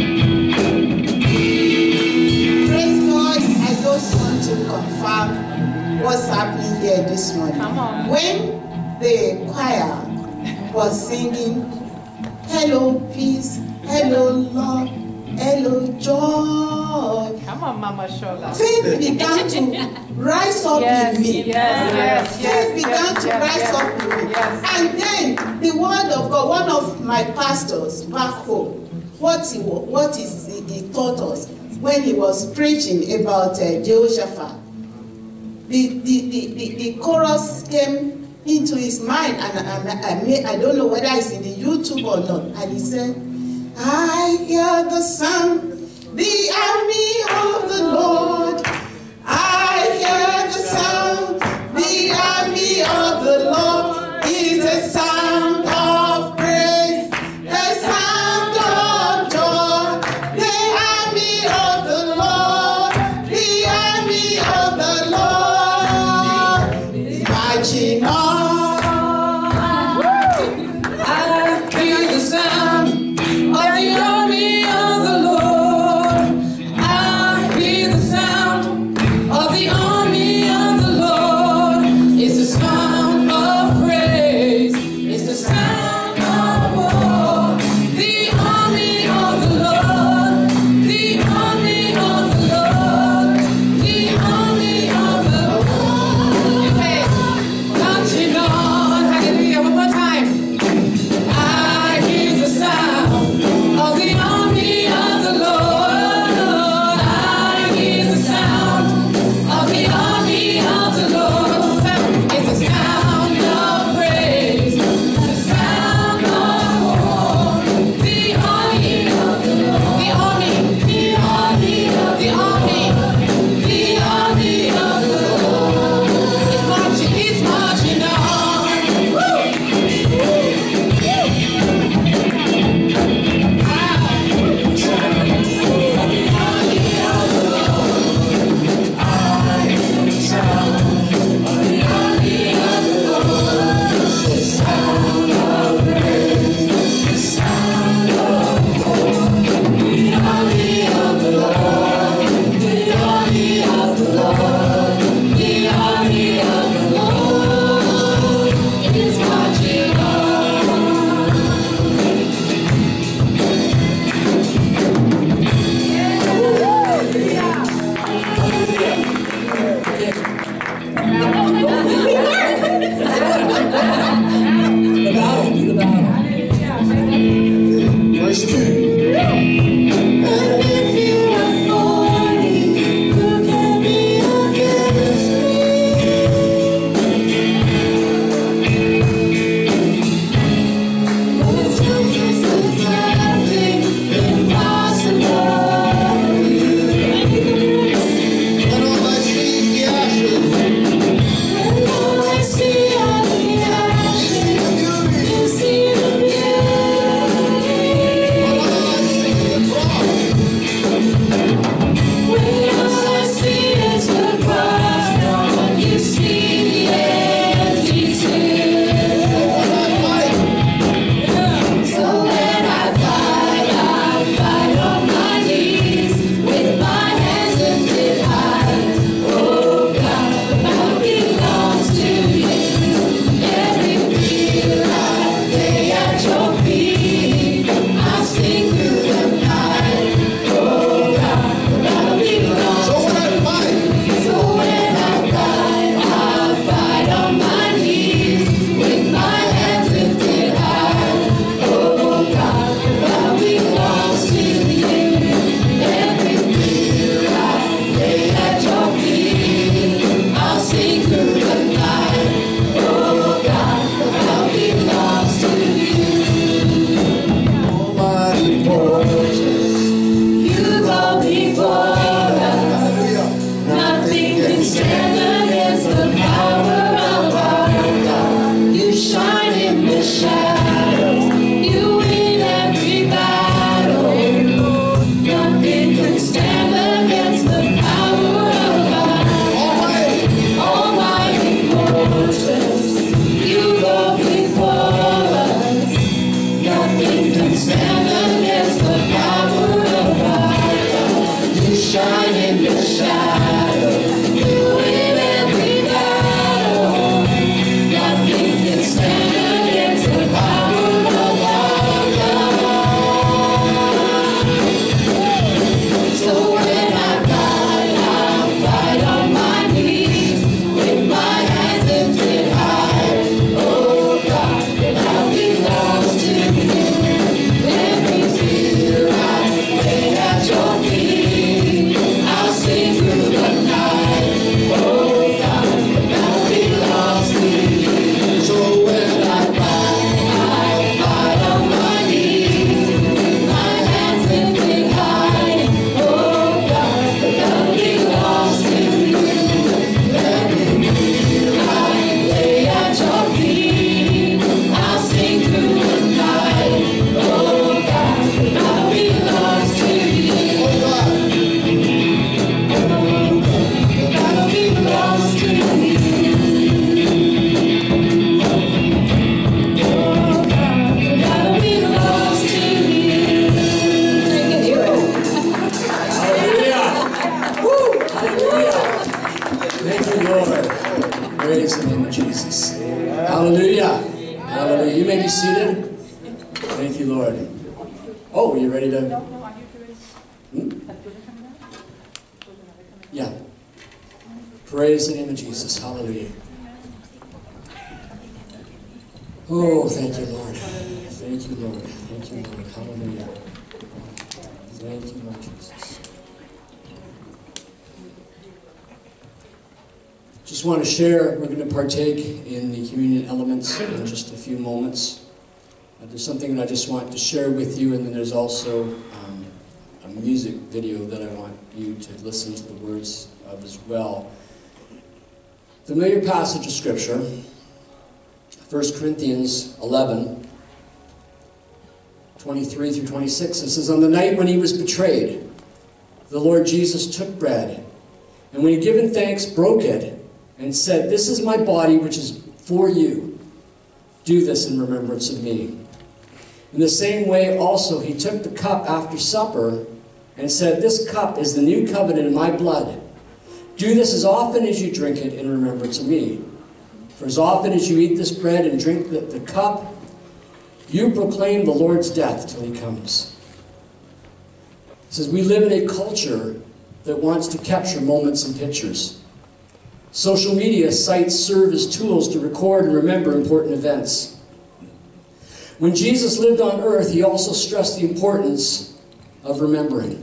Praise God. I just want to confirm what's happening here this morning. Come on. When the choir was singing, hello peace, hello love, hello joy, Come on, Mama Shola. faith began to rise up in me. Faith began to rise up in me. And then the word of God, one of my pastors back home, what he taught us when he was preaching about Jehoshaphat. The chorus came into his mind, and I don't know whether it's in the YouTube or not. And he said, I hear the sound, the army of the Lord. I hear the sound, the army of the Lord is a sound of praise, a sound of joy. The army of the Lord, the army of the Lord is marching on. I hear the sound of the army of the Lord. be seated. Thank you, Lord. Oh, are you ready to? Yeah. Praise the name of Jesus. Hallelujah. Oh, thank you, Lord. Thank you, Lord. Thank you, Lord. Hallelujah. Thank you, Lord Jesus. Just want to share, we're going to partake in the communion elements in just a few moments. There's something that I just want to share with you, and then there's also a music video that I want you to listen to the words of as well. Familiar passage of Scripture, 1 Corinthians 11, 23 through 26. It says, on the night when he was betrayed, the Lord Jesus took bread, and when he had given thanks, broke it, and said, this is my body which is for you. Do this in remembrance of me. In the same way also he took the cup after supper and said, this cup is the new covenant in my blood. Do this as often as you drink it in remembrance of me. For as often as you eat this bread and drink the cup, you proclaim the Lord's death till he comes. It says we live in a culture that wants to capture moments and pictures. Social media sites serve as tools to record and remember important events. When Jesus lived on earth, he also stressed the importance of remembering.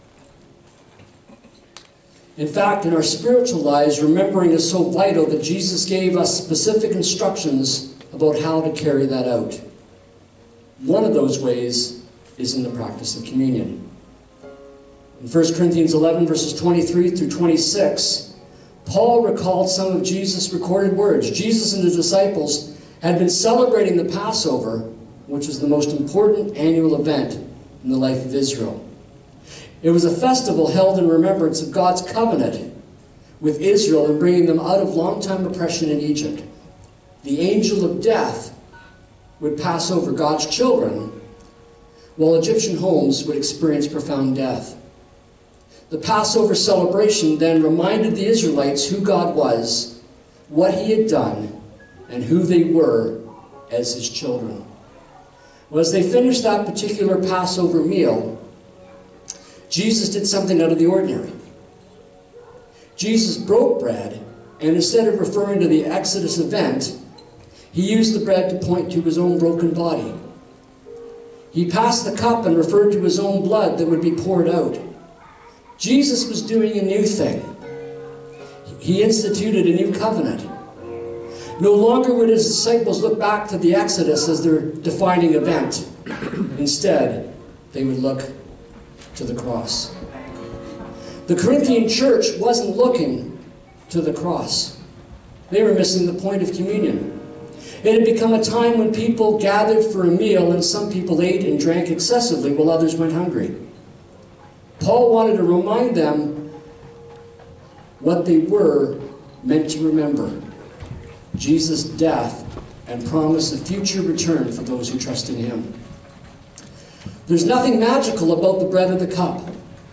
In fact, in our spiritual lives, remembering is so vital that Jesus gave us specific instructions about how to carry that out. One of those ways is in the practice of communion. In 1 Corinthians 11, verses 23 through 26, Paul recalled some of Jesus' recorded words. Jesus and his disciples had been celebrating the Passover, which was the most important annual event in the life of Israel. It was a festival held in remembrance of God's covenant with Israel in bringing them out of long-time oppression in Egypt. The angel of death would pass over God's children, while Egyptian homes would experience profound death. The Passover celebration then reminded the Israelites who God was, what he had done, and who they were as his children. Well, as they finished that particular Passover meal, Jesus did something out of the ordinary. Jesus broke bread, and instead of referring to the Exodus event, he used the bread to point to his own broken body. He passed the cup and referred to his own blood that would be poured out. Jesus was doing a new thing. He instituted a new covenant. No longer would his disciples look back to the Exodus as their defining event. Instead, they would look to the cross. The Corinthian church wasn't looking to the cross. They were missing the point of communion. It had become a time when people gathered for a meal, and some people ate and drank excessively while others went hungry. Paul wanted to remind them what they were meant to remember: Jesus' death and promise of future return for those who trust in him. There's nothing magical about the bread or the cup.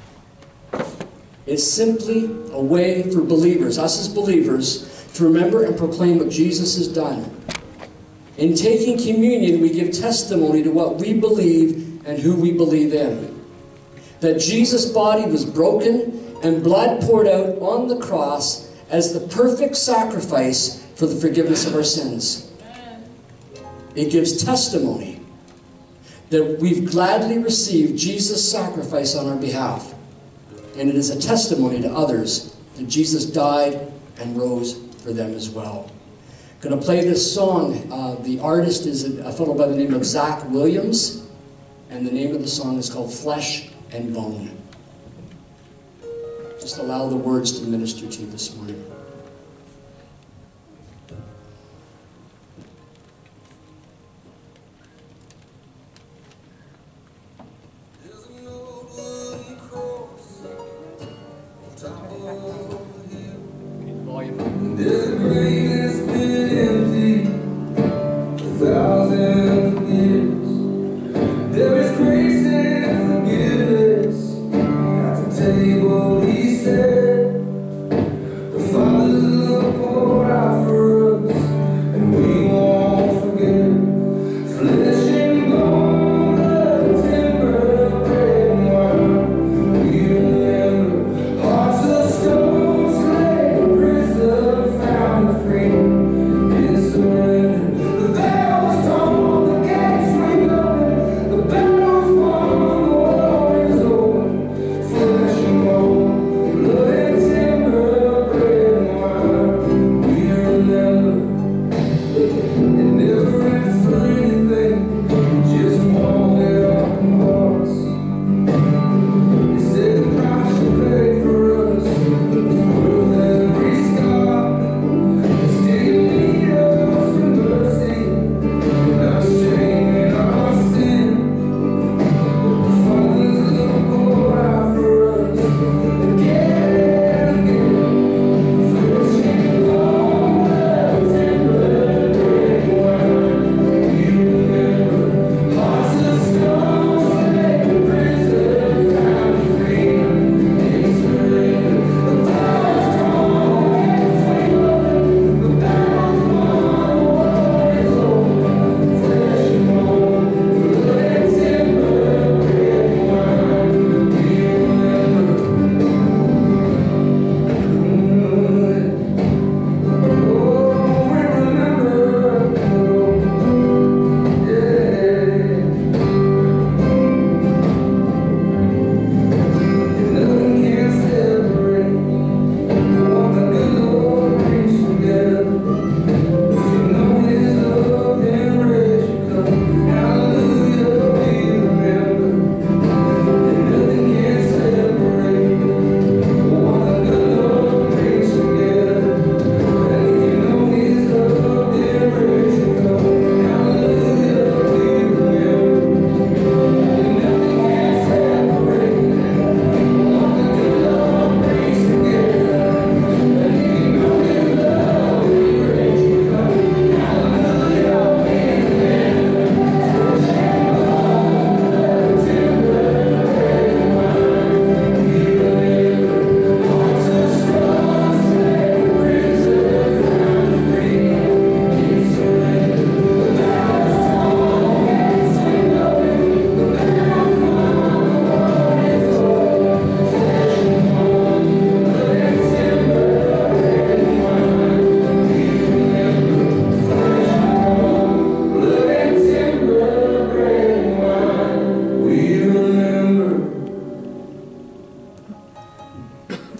It's simply a way for believers, us as believers, to remember and proclaim what Jesus has done. In taking communion, we give testimony to what we believe and who we believe in. That Jesus' body was broken and blood poured out on the cross as the perfect sacrifice for the forgiveness of our sins. It gives testimony that we've gladly received Jesus' sacrifice on our behalf. And it is a testimony to others that Jesus died and rose for them as well. I'm going to play this song. The artist is a fellow by the name of Zach Williams, and the name of the song is called Flesh and Bone. Just allow the words to minister to you this morning. There's a grave that's been empty for thousands of years. There is grace and forgiveness at the table, he said. The Father's love poured out for us, and we won't forget.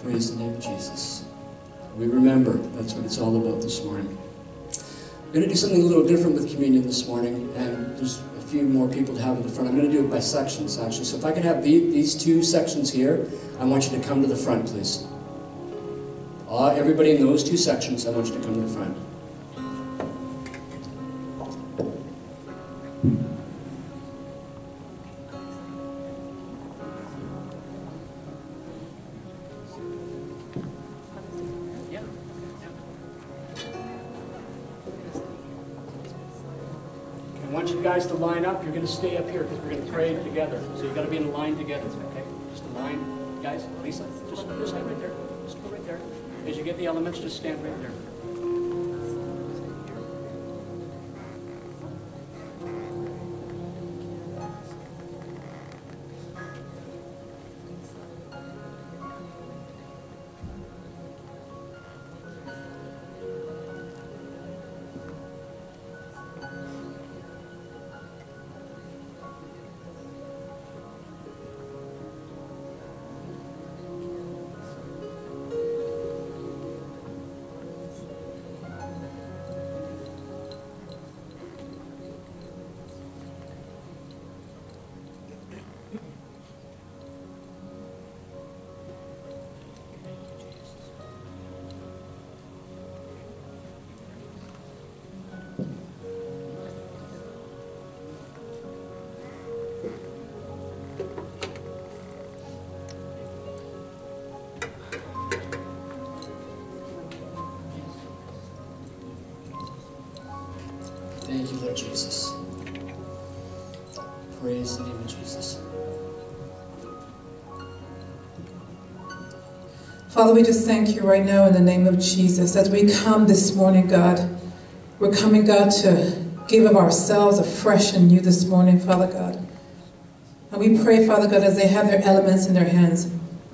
Praise the name of Jesus. We remember. That's what it's all about this morning. I'm going to do something a little different with communion this morning, and there's a few more people to have in the front. I'm going to do it by sections, actually. So if I can have these two sections here, I want you to come to the front, please. Everybody in those two sections, I want you to come to the front. I want you guys to line up. You're going to stay up here because we're going to pray together. So you've got to be in a line together, okay? Just a line. Guys, Lisa, just stay right there. Just go right there. As you get the elements, just stand right there. Thank you, Lord Jesus. Praise the name of Jesus. Father, we just thank you right now in the name of Jesus. As we come this morning, God, we're coming, God, to give of ourselves afresh and new this morning, Father God. And we pray, Father God, as they have their elements in their hands.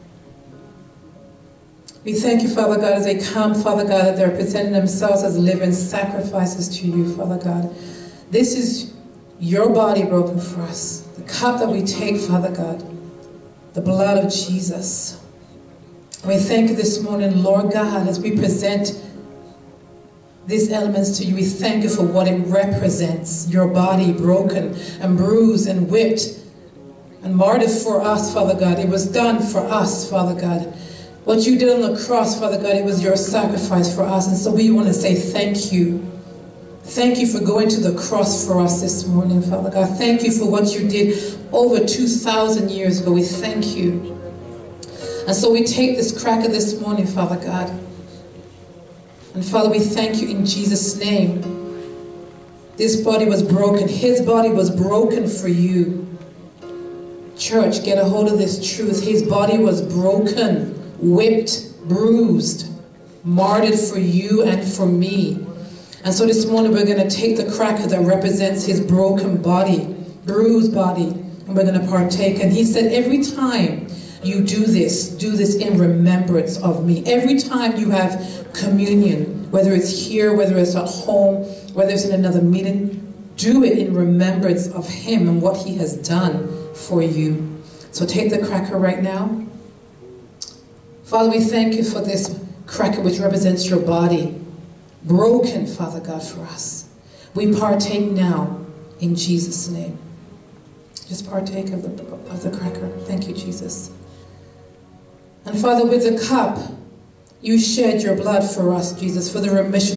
We thank you, Father God, as they come, Father God, that they're presenting themselves as living sacrifices to you, Father God. This is your body broken for us. The cup that we take, Father God, the blood of Jesus. And we thank you this morning, Lord God, as we present these elements to you. We thank you for what it represents. Your body broken and bruised and whipped and martyred for us, Father God. It was done for us, Father God. What you did on the cross, Father God, it was your sacrifice for us. And so we want to say thank you. Thank you for going to the cross for us this morning, Father God. Thank you for what you did over 2,000 years ago. We thank you. And so we take this cracker this morning, Father God. And Father, we thank you in Jesus' name. This body was broken. His body was broken for you. Church, get a hold of this truth. His body was broken, whipped, bruised, martyred for you and for me. And so this morning we're going to take the cracker that represents his broken body, bruised body, and we're going to partake. And he said, every time you do this in remembrance of me. Every time you have communion, whether it's here, whether it's at home, whether it's in another meeting, do it in remembrance of him and what he has done for you. So take the cracker right now. Father, we thank you for this cracker which represents your body, broken, Father God, for us. We partake now in Jesus' name. Just partake of the cracker. Thank you, Jesus. And Father, with the cup, you shed your blood for us, Jesus, for the remission